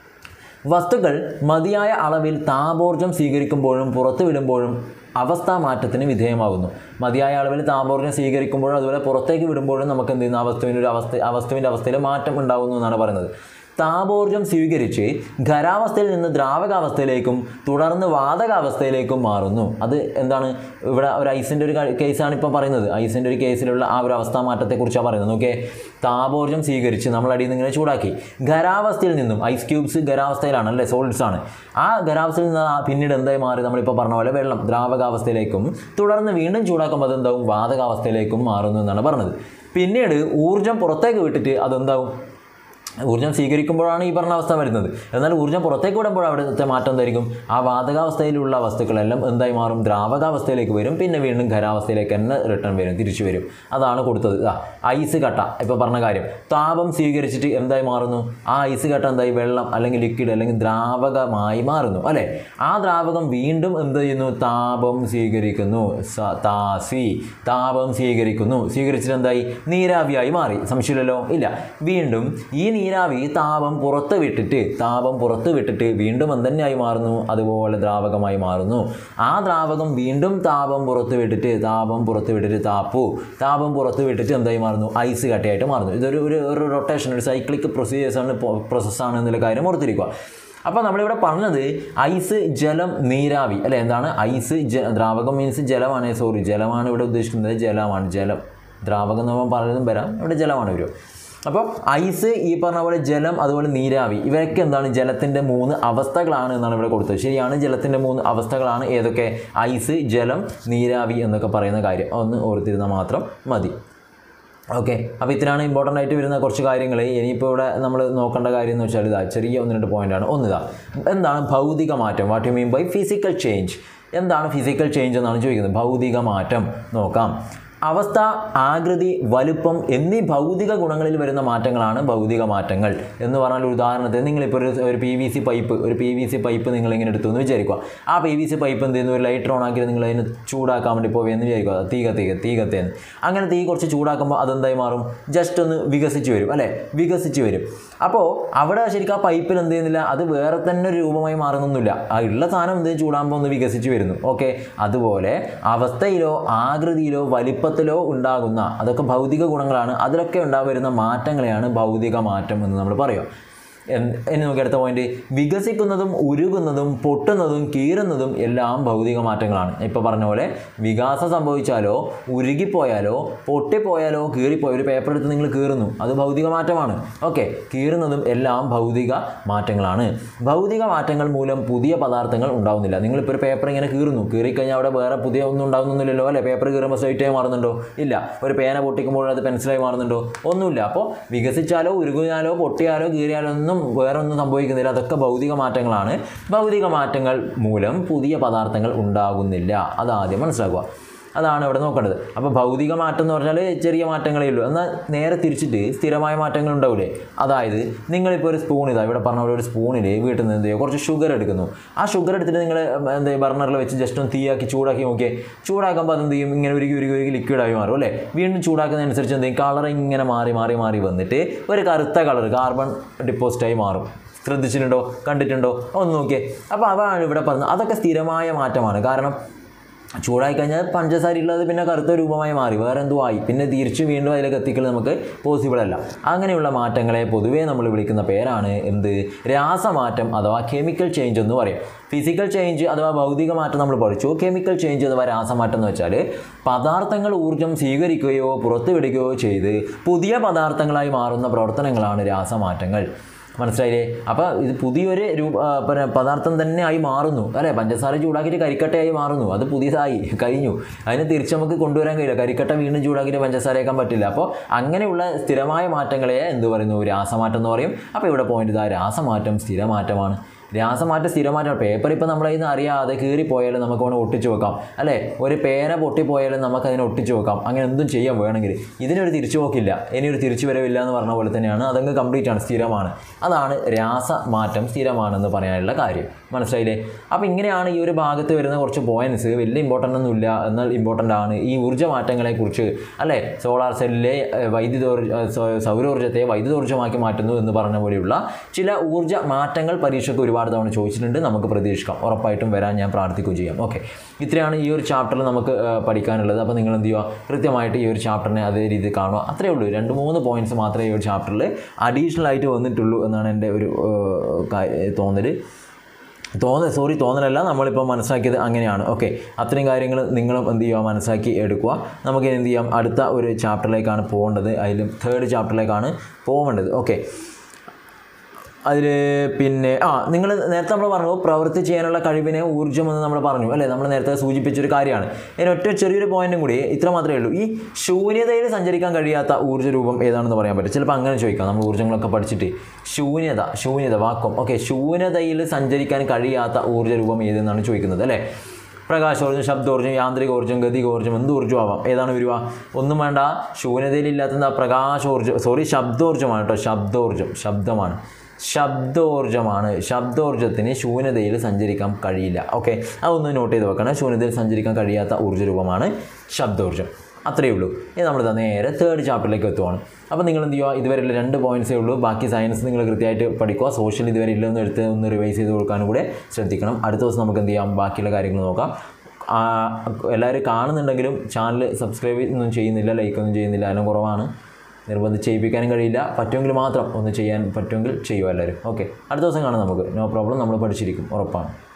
വസ്തുക്കൾ മതിയായ അളവിൽ താപോർജ്ജം സ്വീകരിക്കുമ്പോഴും പുറത്തു വിടുമ്പോഴും അവസ്ഥാ മാറ്റത്തിന് വിധേയമാകുന്നു. മതിയായ അളവിൽ താപോർജ്ജം സ്വീകരിക്കുമ്പോഴും അതുപോലെ പുറത്തേക്ക് വിടുമ്പോഴും നമുക്ക് എന്ത് ചെയ്യുന്ന അവസ്ഥവിൻ്റെ ഒരു അവസ്ഥ അവസ്ഥവിൻ്റെ അവസ്ഥയിൽ മാറ്റം ഉണ്ടാകുന്നു എന്നാണ് പറയുന്നത്. താപോർജ്ജം സ്വീകരിച്ച് ഖരാവസ്ഥയിൽ നിന്ന് ദ്രാവകാവസ്ഥയിലേക്കും തുടർന്ന് വാതകാവസ്ഥയിലേക്കും മാറുന്നു. അത് എന്താണ്? ഇവിടെ ഒരു ഐസിൻ്റെ ഒരു കേസാണ് ഇപ്പോൾ പറയുന്നത്. ഐസിൻ്റെ ഒരു കേസിലുള്ള ആ ഒരു അവസ്ഥാ മാറ്റത്തെക്കുറിച്ചാണ് പറയുന്നത്. നോക്കിയേ, താപോർജ്ജം സ്വീകരിച്ച് നമ്മൾ അടിയിൽ നിന്ന് ഇങ്ങനെ ചൂടാക്കി. ഖരാവസ്ഥയിൽ നിന്നും ഐസ് ക്യൂബ്സ് ഖരാവസ്ഥയിലാണ് അല്ലേ? സോളിഡ്സ് ആണ്. ആ ഖരാവസ്ഥയിൽ നിന്ന് പിന്നീട് എന്തായി മാറി? നമ്മളിപ്പോൾ പറഞ്ഞ പോലെ വെള്ളം ദ്രാവകാവസ്ഥയിലേക്കും തുടർന്ന് വീണ്ടും ചൂടാക്കുമ്പോൾ അതെന്താവും? വാതകാവസ്ഥയിലേക്കും മാറുന്നു എന്നാണ് പറഞ്ഞത്. പിന്നീട് ഊർജ്ജം പുറത്തേക്ക് വിട്ടിട്ട് അതെന്താവും? ഊർജ്ജം സ്വീകരിക്കുമ്പോഴാണ് ഈ പറഞ്ഞ അവസ്ഥ വരുന്നത്. എന്നാൽ ഊർജ്ജം പുറത്തേക്ക് വിടുമ്പോൾ അവിടുത്തെ മാറ്റം എന്തായിരിക്കും? ആ വാതകാവസ്ഥയിലുള്ള വസ്തുക്കളെല്ലാം എന്തായി മാറും? ദ്രാവകാവസ്ഥയിലേക്ക് വരും. പിന്നെ വീണ്ടും ഖരാവസ്ഥയിലേക്ക് തന്നെ റിട്ടേൺ വരും, തിരിച്ചു വരും. അതാണ് കൊടുത്തത്. ആ ഐസ് കട്ട ഇപ്പോൾ പറഞ്ഞ കാര്യം. താപം സ്വീകരിച്ചിട്ട് എന്തായി മാറുന്നു? ആ ഐസ് കട്ട എന്തായി? വെള്ളം അല്ലെങ്കിൽ ലിക്വിഡ് അല്ലെങ്കിൽ ദ്രാവകമായി മാറുന്നു അല്ലേ? ആ ദ്രാവകം വീണ്ടും എന്ത് ചെയ്യുന്നു? താപം സ്വീകരിക്കുന്നു. താസി താപം സ്വീകരിക്കുന്നു. സ്വീകരിച്ചിട്ട് എന്തായി? നീരാവിയായി മാറി. സംശയമില്ലല്ലോ? ഇല്ല. വീണ്ടും ഈ നീരാവി താപം പുറത്ത് വിട്ടിട്ട് താപം പുറത്ത് വിട്ടിട്ട് വീണ്ടും എന്തെന്നെയായി മാറുന്നു? അതുപോലെ ദ്രാവകമായി മാറുന്നു. ആ ദ്രാവകം വീണ്ടും താപം പുറത്ത് വിട്ടിട്ട് താപം പുറത്ത് വിട്ടിട്ട് താപ്പു താപം പുറത്ത് വിട്ടിട്ട് എന്തായി മാറുന്നു? ഐസ് കട്ടയായിട്ട് മാറുന്നു. ഇതൊരു ഒരു റൊട്ടേഷൻ, ഒരു സൈക്ലിക് പ്രൊസീജിയേഴ്സാണ്, പ്രോസസ്സാണ് എന്നുള്ള കാര്യം ഓർത്തിരിക്കുക. അപ്പോൾ നമ്മളിവിടെ പറഞ്ഞത് ഐസ്, ജലം, നീരാവി അല്ലേ? എന്താണ് ഐസ്? ജ ദ്രാവകം മീൻസ് ജലമാണ്. സോറി, ജലമാണ് ഇവിടെ ഉദ്ദേശിക്കുന്നത്. ജലമാണ്. ജലം ദ്രാവകം എന്ന് നമ്മൾ പലതും വരാം. ഇവിടെ ജലമാണ് വരും. അപ്പോൾ ഐസ്, ഈ പറഞ്ഞ പോലെ ജലം, അതുപോലെ നീരാവി, ഇവയൊക്കെ എന്താണ്? ജലത്തിൻ്റെ മൂന്ന് അവസ്ഥകളാണ് എന്നാണ് ഇവിടെ കൊടുത്തത്. ശരിയാണ്, ജലത്തിൻ്റെ മൂന്ന് അവസ്ഥകളാണ്. ഏതൊക്കെ? ഐസ്, ജലം, നീരാവി എന്നൊക്കെ പറയുന്ന കാര്യം ഒന്ന് ഓർത്തിരുന്നാൽ മാത്രം മതി. ഓക്കെ, അപ്പോൾ ഇത്രയാണ് ഇമ്പോർട്ടൻ്റ് ആയിട്ട് വരുന്ന കുറച്ച് കാര്യങ്ങൾ. ഇനിയിപ്പോൾ ഇവിടെ നമ്മൾ നോക്കേണ്ട കാര്യം എന്ന് വെച്ചാൽ ഇതാ ചെറിയ ഒന്ന് രണ്ട് പോയിൻ്റാണ്. ഒന്നിതാ, എന്താണ് ഭൗതിക മാറ്റം? What you mean by physical change? എന്താണ് ഫിസിക്കൽ ചേഞ്ച് എന്നാണ് ചോദിക്കുന്നത്. ഭൗതിക മാറ്റം നോക്കാം. അവസ്ഥ, ആകൃതി, വലുപ്പം എന്നീ ഭൗതിക ഗുണങ്ങളിൽ വരുന്ന മാറ്റങ്ങളാണ് ഭൗതിക മാറ്റങ്ങൾ എന്ന് പറഞ്ഞാൽ, ഉദാഹരണത്തിന് നിങ്ങളിപ്പോൾ ഒരു ഒരു പി വി സി പൈപ്പ് ഒരു പി വി സി പൈപ്പ് നിങ്ങളിങ്ങനെ എടുത്തു എന്ന് വിചാരിക്കുക. ആ പി വി സി പൈപ്പ് എന്ത് ചെയ്യുന്നു? ഒരു ലൈറ്റർ ഓൺ ആക്കി നിങ്ങൾ അതിന് ചൂടാക്കാൻ വേണ്ടി പോവുകയെന്ന് വിചാരിക്കുക. തീ കത്തിക തീ കത്തേന്ന് അങ്ങനെ തീ കുറച്ച് ചൂടാക്കുമ്പോൾ അതെന്തായി മാറും? ജസ്റ്റ് ഒന്ന് വികസിച്ച് വരും അല്ലേ? വികസിച്ച് വരും. അപ്പോൾ അവിടെ ശരിക്കും ആ പൈപ്പിൽ എന്ത് ചെയ്യുന്നില്ല? അത് വേറെ തന്നെ ഒരു രൂപമായി മാറുന്നൊന്നുമില്ല. ആ ഉള്ള സാധനം എന്ത് ചൂടാകുമ്പോൾ ഒന്ന് വികസിച്ച് വരുന്നു. ഓക്കെ, അതുപോലെ അവസ്ഥയിലോ ആകൃതിയിലോ വലിപ്പ ത്തിലോ ഉണ്ടാകുന്ന അതൊക്കെ ഭൗതിക ഗുണങ്ങളാണ്. അതിലൊക്കെ ഉണ്ടാവുന്ന മാറ്റങ്ങളെയാണ് ഭൗതിക മാറ്റം എന്ന് നമ്മൾ പറയുക. ഇനി നോക്കി അടുത്ത പോയിന്റ്, വികസിക്കുന്നതും ഉരുകുന്നതും പൊട്ടുന്നതും കീറുന്നതും എല്ലാം ഭൗതിക മാറ്റങ്ങളാണ്. ഇപ്പോൾ പറഞ്ഞ പോലെ വികാസം സംഭവിച്ചാലോ ഉരുകിപ്പോയാലോ പൊട്ടിപ്പോയാലോ കീറിപ്പോയോ ഒരു പേപ്പർ എടുത്ത് നിങ്ങൾ കീറുന്നു, അത് ഭൗതിക മാറ്റമാണ്. ഓക്കെ, കീറുന്നതും എല്ലാം ഭൗതിക മാറ്റങ്ങളാണ്. ഭൗതിക മാറ്റങ്ങൾ മൂലം പുതിയ പദാർത്ഥങ്ങൾ ഉണ്ടാവുന്നില്ല. നിങ്ങളിപ്പോൾ ഒരു പേപ്പർ ഇങ്ങനെ കീറുന്നു, കീറിക്കഴിഞ്ഞാൽ അവിടെ വേറെ പുതിയ ഒന്നും ഉണ്ടാകുന്നില്ലല്ലോ അല്ലേ? പേപ്പർ കീറുമ്പോൾ സ്ട്രൈറ്റായി മാറുന്നുണ്ടോ? ഇല്ല. ഒരു പേന പൊട്ടിക്കുമ്പോൾ അത് പെൻസിലായി മാറുന്നുണ്ടോ? ഒന്നുമില്ല. അപ്പോൾ വികസിച്ചാലോ ഉരുകിയാലോ പൊട്ടിയാലോ കീറിയാലോ ഒന്നും വേറെ ഒന്നും സംഭവിക്കുന്നില്ല. അതൊക്കെ ഭൗതിക മാറ്റങ്ങളാണ്. ഭൗതിക മാറ്റങ്ങൾ മൂലം പുതിയ പദാർത്ഥങ്ങൾ ഉണ്ടാകുന്നില്ല. അതാദ്യം മനസ്സിലാക്കുക. അതാണ് ഇവിടെ നോക്കേണ്ടത്. അപ്പോൾ ഭൗതിക മാറ്റം എന്ന് പറഞ്ഞാൽ ചെറിയ മാറ്റങ്ങളേ ഉള്ളൂ. എന്നാൽ നേരെ തിരിച്ചിട്ട് സ്ഥിരമായ മാറ്റങ്ങൾ ഉണ്ടാവില്ലേ? അതായത് നിങ്ങളിപ്പോൾ ഒരു സ്പൂൺ, ഇതാ ഇവിടെ പറഞ്ഞ പോലെ ഒരു സ്പൂണിൽ വീട്ടിൽ നിന്ന് എന്ത് ചെയ്യുക, കുറച്ച് ഷുഗർ എടുക്കുന്നു. ആ ഷുഗർ എടുത്തിട്ട് നിങ്ങൾ എന്താ ബർണറിൽ വെച്ച് ജസ്റ്റ് ഒന്ന് തീയാക്കി ചൂടാക്കി നോക്കിയേ. ചൂടാക്കുമ്പോൾ അതെന്ത് ചെയ്യും? ഇങ്ങനെ ഉരുകി ഉരുകി ഉരുകി ലിക്വിഡായി മാറും അല്ലേ? വീണ്ടും ചൂടാക്കുന്നതനുസരിച്ച് എന്ത് ചെയ്യും? കളർ ഇങ്ങനെ മാറി മാറി മാറി വന്നിട്ട് ഒരു കറുത്ത കളർ കാർബൺ ഡിപ്പോസിറ്റായി മാറും. ശ്രദ്ധിച്ചിട്ടുണ്ടോ? കണ്ടിട്ടുണ്ടോ? ഒന്ന് നോക്കിയേ. അപ്പോൾ അതാണ് ഇവിടെ പറഞ്ഞത്. അതൊക്കെ സ്ഥിരമായ മാറ്റമാണ്. കാരണം ചൂടായി കഴിഞ്ഞാൽ പഞ്ചസാര ഉള്ളത് പിന്നെ കറുത്ത രൂപമായി മാറി വേറെ എന്തോ ആയി, പിന്നെ തിരിച്ച് വീണ്ടും അതിലേക്ക് എത്തിക്കൽ നമുക്ക് പോസിബിൾ അല്ല. അങ്ങനെയുള്ള മാറ്റങ്ങളെ പൊതുവേ നമ്മൾ വിളിക്കുന്ന പേരാണ് എന്ത്? രാസമാറ്റം അഥവാ കെമിക്കൽ ചേഞ്ച് എന്ന് പറയും. ഫിസിക്കൽ ചേഞ്ച് അഥവാ ഭൗതിക മാറ്റം നമ്മൾ പഠിച്ചു. കെമിക്കൽ ചേഞ്ച് അഥവാ രാസമാറ്റം എന്ന് വെച്ചാൽ പദാർത്ഥങ്ങൾ ഊർജ്ജം സ്വീകരിക്കുകയോ പുറത്തുവിടുകയോ ചെയ്ത് പുതിയ പദാർത്ഥങ്ങളായി മാറുന്ന പ്രവർത്തനങ്ങളാണ് രാസമാറ്റങ്ങൾ. മനസ്സിലായില്ലേ? അപ്പോൾ ഇത് പുതിയൊരു രൂപ പിന്നെ പദാർത്ഥം തന്നെ ആയി മാറുന്നു അല്ലേ? പഞ്ചസാര ചൂടാക്കിയിട്ട് കരിക്കട്ടയായി മാറുന്നു, അത് പുതിയതായി കഴിഞ്ഞു. അതിനെ തിരിച്ച് നമുക്ക് കൊണ്ടുവരാൻ കഴിയില്ല. കരിക്കട്ട വീണ്ടും ചൂടാക്കിയിട്ട് പഞ്ചസാരയാക്കാൻ പറ്റില്ല. അപ്പോൾ അങ്ങനെയുള്ള സ്ഥിരമായ മാറ്റങ്ങളെ എന്ത് പറയുന്നു? രാസമാറ്റം എന്ന് പറയും. അപ്പോൾ ഇവിടെ പോയിന്റ് ഇതാ, രാസമാറ്റം സ്ഥിരമാറ്റമാണ്. രാസമാറ്റം സ്ഥിരമാറ്റം. പേപ്പർ ഇപ്പോൾ നമ്മളതിന് അറിയാതെ കീറിപ്പോയാലും നമുക്ക് വേണം ഒട്ടിച്ച് വെക്കാം അല്ലേ? ഒരു പേന പൊട്ടിപ്പോയാലും നമുക്കതിനെ ഒട്ടിച്ച് വെക്കാം. അങ്ങനെ എന്തും ചെയ്യാൻ വേണമെങ്കിൽ. ഇതിനൊരു തിരിച്ചു പോക്കില്ല, ഇനിയൊരു തിരിച്ചു വരവില്ല എന്ന് പറഞ്ഞ പോലെ തന്നെയാണ്. അതങ്ങ് കംപ്ലീറ്റ് ആണ്, സ്ഥിരമാണ്. അതാണ് രാസമാറ്റം സ്ഥിരമാണെന്ന് പറയാനുള്ള കാര്യം. മനസ്സിലായില്ലേ? അപ്പോൾ ഇങ്ങനെയാണ് ഈ ഒരു ഭാഗത്ത് വരുന്ന കുറച്ച് പോയിന്റ്സ്. വലിയ ഇമ്പോർട്ടൻ്റ് ഒന്നുമില്ല, എന്നാൽ ഇമ്പോർട്ടൻ്റ് ആണ്. ഈ ഊർജ്ജമാറ്റങ്ങളെക്കുറിച്ച് അല്ലേ? സോളാർ സെല്ലിലെ വൈദ്യുതോർജ്ജ സൗരോർജ്ജത്തെ വൈദ്യുതോർജ്ജമാക്കി മാറ്റുന്നു എന്ന് പറഞ്ഞ പോലെയുള്ള ചില ഊർജ്ജ മാറ്റങ്ങൾ പരീക്ഷയ്ക്ക് ഒരുപാട് തവണ ചോദിച്ചിട്ടുണ്ട്. നമുക്ക് പ്രതീക്ഷിക്കാം, ഉറപ്പായിട്ടും വരാൻ ഞാൻ പ്രാർത്ഥിക്കുകയും ചെയ്യാം. ഓക്കെ, ഇത്രയാണ് ഈ ഒരു ചാപ്റ്ററിൽ നമുക്ക് പഠിക്കാനുള്ളത്. അപ്പോൾ നിങ്ങൾ എന്ത് ചെയ്യുക? കൃത്യമായിട്ട് ഈ ഒരു ചാപ്റ്ററിനെ അതേ രീതിയിൽ കാണുക. അത്രയേ ഉള്ളൂ. രണ്ട് മൂന്ന് പോയിന്റ്സ് മാത്രമേ ഈ ഒരു ചാപ്റ്ററിൽ അഡീഷണൽ ആയിട്ട് വന്നിട്ടുള്ളൂ എന്നാണ് എൻ്റെ ഒരു തോന്നൽ. തോന്നൽ സോറി തോന്നലല്ല, നമ്മളിപ്പോൾ മനസ്സിലാക്കിയത് അങ്ങനെയാണ്. ഓക്കെ, അത്രയും കാര്യങ്ങൾ നിങ്ങളും എന്ത് ചെയ്യുക? മനസ്സിലാക്കി എടുക്കുക. നമുക്ക് എന്ത് ചെയ്യാം? അടുത്ത ഒരു ചാപ്റ്ററിലേക്കാണ് പോകേണ്ടത്. അതിലും തേർഡ് ചാപ്റ്ററിലേക്കാണ് പോകേണ്ടത്. ഓക്കെ, അതിൽ പിന്നെ ആ നിങ്ങൾ നേരത്തെ നമ്മൾ പറഞ്ഞു പ്രവൃത്തി ചെയ്യാനുള്ള കഴിവിനെ ഊർജ്ജമെന്ന് നമ്മൾ പറഞ്ഞു അല്ലേ? നമ്മൾ നേരത്തെ സൂചിപ്പിച്ചൊരു കാര്യമാണ്. ഇതിന് ഒറ്റ ചെറിയൊരു പോയിന്റും കൂടി, ഇത്ര മാത്രമേ ഉള്ളൂ. ഈ ശൂന്യതയിൽ സഞ്ചരിക്കാൻ കഴിയാത്ത ഊർജ്ജ രൂപം ഏതാണെന്ന് പറയാൻ പറ്റും. ചിലപ്പോൾ അങ്ങനെ ചോദിക്കാം. നമ്മൾ ഊർജ്ജങ്ങളൊക്കെ പഠിച്ചിട്ട് ശൂന്യത ശൂന്യത വാക്വം ഓക്കെ ശൂന്യതയിൽ സഞ്ചരിക്കാൻ കഴിയാത്ത ഊർജ്ജ രൂപം ഏതെന്നാണ് ചോദിക്കുന്നത് അല്ലേ? പ്രകാശോർജ്ജം, ശബ്ദോർജ്ജം, യാന്ത്രികോർജ്ജം, ഗതികോർജ്ജം, എന്ത് ഊർജ്ജം ആവാം. ഏതാണ് വരിക? ഒന്നും വേണ്ട, ശൂന്യതയിലില്ലാത്ത എന്താ? പ്രകാശോർജ്ജം, സോറി ശബ്ദോർജ്ജമാണ് കേട്ടോ. ശബ്ദോർജ്ജം ശബ്ദമാണ് ശബ്ദോർജ്ജമാണ്. ശബ്ദോർജ്ജത്തിന് ശൂന്യതയിൽ സഞ്ചരിക്കാൻ കഴിയില്ല. ഓക്കെ, അതൊന്ന് നോട്ട് ചെയ്ത് വെക്കണം. ശൂന്യതയിൽ സഞ്ചരിക്കാൻ കഴിയാത്ത ഊർജ്ജ രൂപമാണ് ശബ്ദോർജ്ജം. അത്രയേ ഉള്ളൂ. ഇനി നമ്മൾ നേരെ തേർഡ് ചാപ്റ്ററിലേക്ക് എത്തുവാണ്. അപ്പോൾ നിങ്ങൾ എന്ത് ചെയ്യുക? ഇതുവരെയുള്ള രണ്ട് പോയിൻറ്റ്സേ ഉള്ളൂ. ബാക്കി സയൻസ് നിങ്ങൾ കൃത്യമായിട്ട് പഠിക്കുക. സോഷ്യൽ ഇതുവരെ ഇല്ലൊന്ന് എടുത്ത് ഒന്ന് റിവൈസ് ചെയ്ത് കൊടുക്കാനും കൂടെ ശ്രദ്ധിക്കണം. അടുത്ത ദിവസം നമുക്ക് എന്ത് ചെയ്യാം? ബാക്കിയുള്ള കാര്യങ്ങൾ നോക്കാം. എല്ലാവരും കാണുന്നുണ്ടെങ്കിലും ചാനൽ സബ്സ്ക്രൈബ് ഒന്നും ചെയ്യുന്നില്ല, ലൈക്കൊന്നും ചെയ്യുന്നില്ല. അതിനും കുറവാണ്. നിർബന്ധിച്ച് ചെയ്യിപ്പിക്കാനും കഴിയില്ല. പറ്റുമെങ്കിൽ മാത്രം ഒന്ന് ചെയ്യാൻ പറ്റുമെങ്കിൽ ചെയ്യുക എല്ലാവരും. ഓക്കെ, അടുത്ത ദിവസം കാണാം നമുക്ക്. നോ പ്രോബ്ലം, നമ്മൾ പഠിച്ചിരിക്കും, ഉറപ്പാണ്.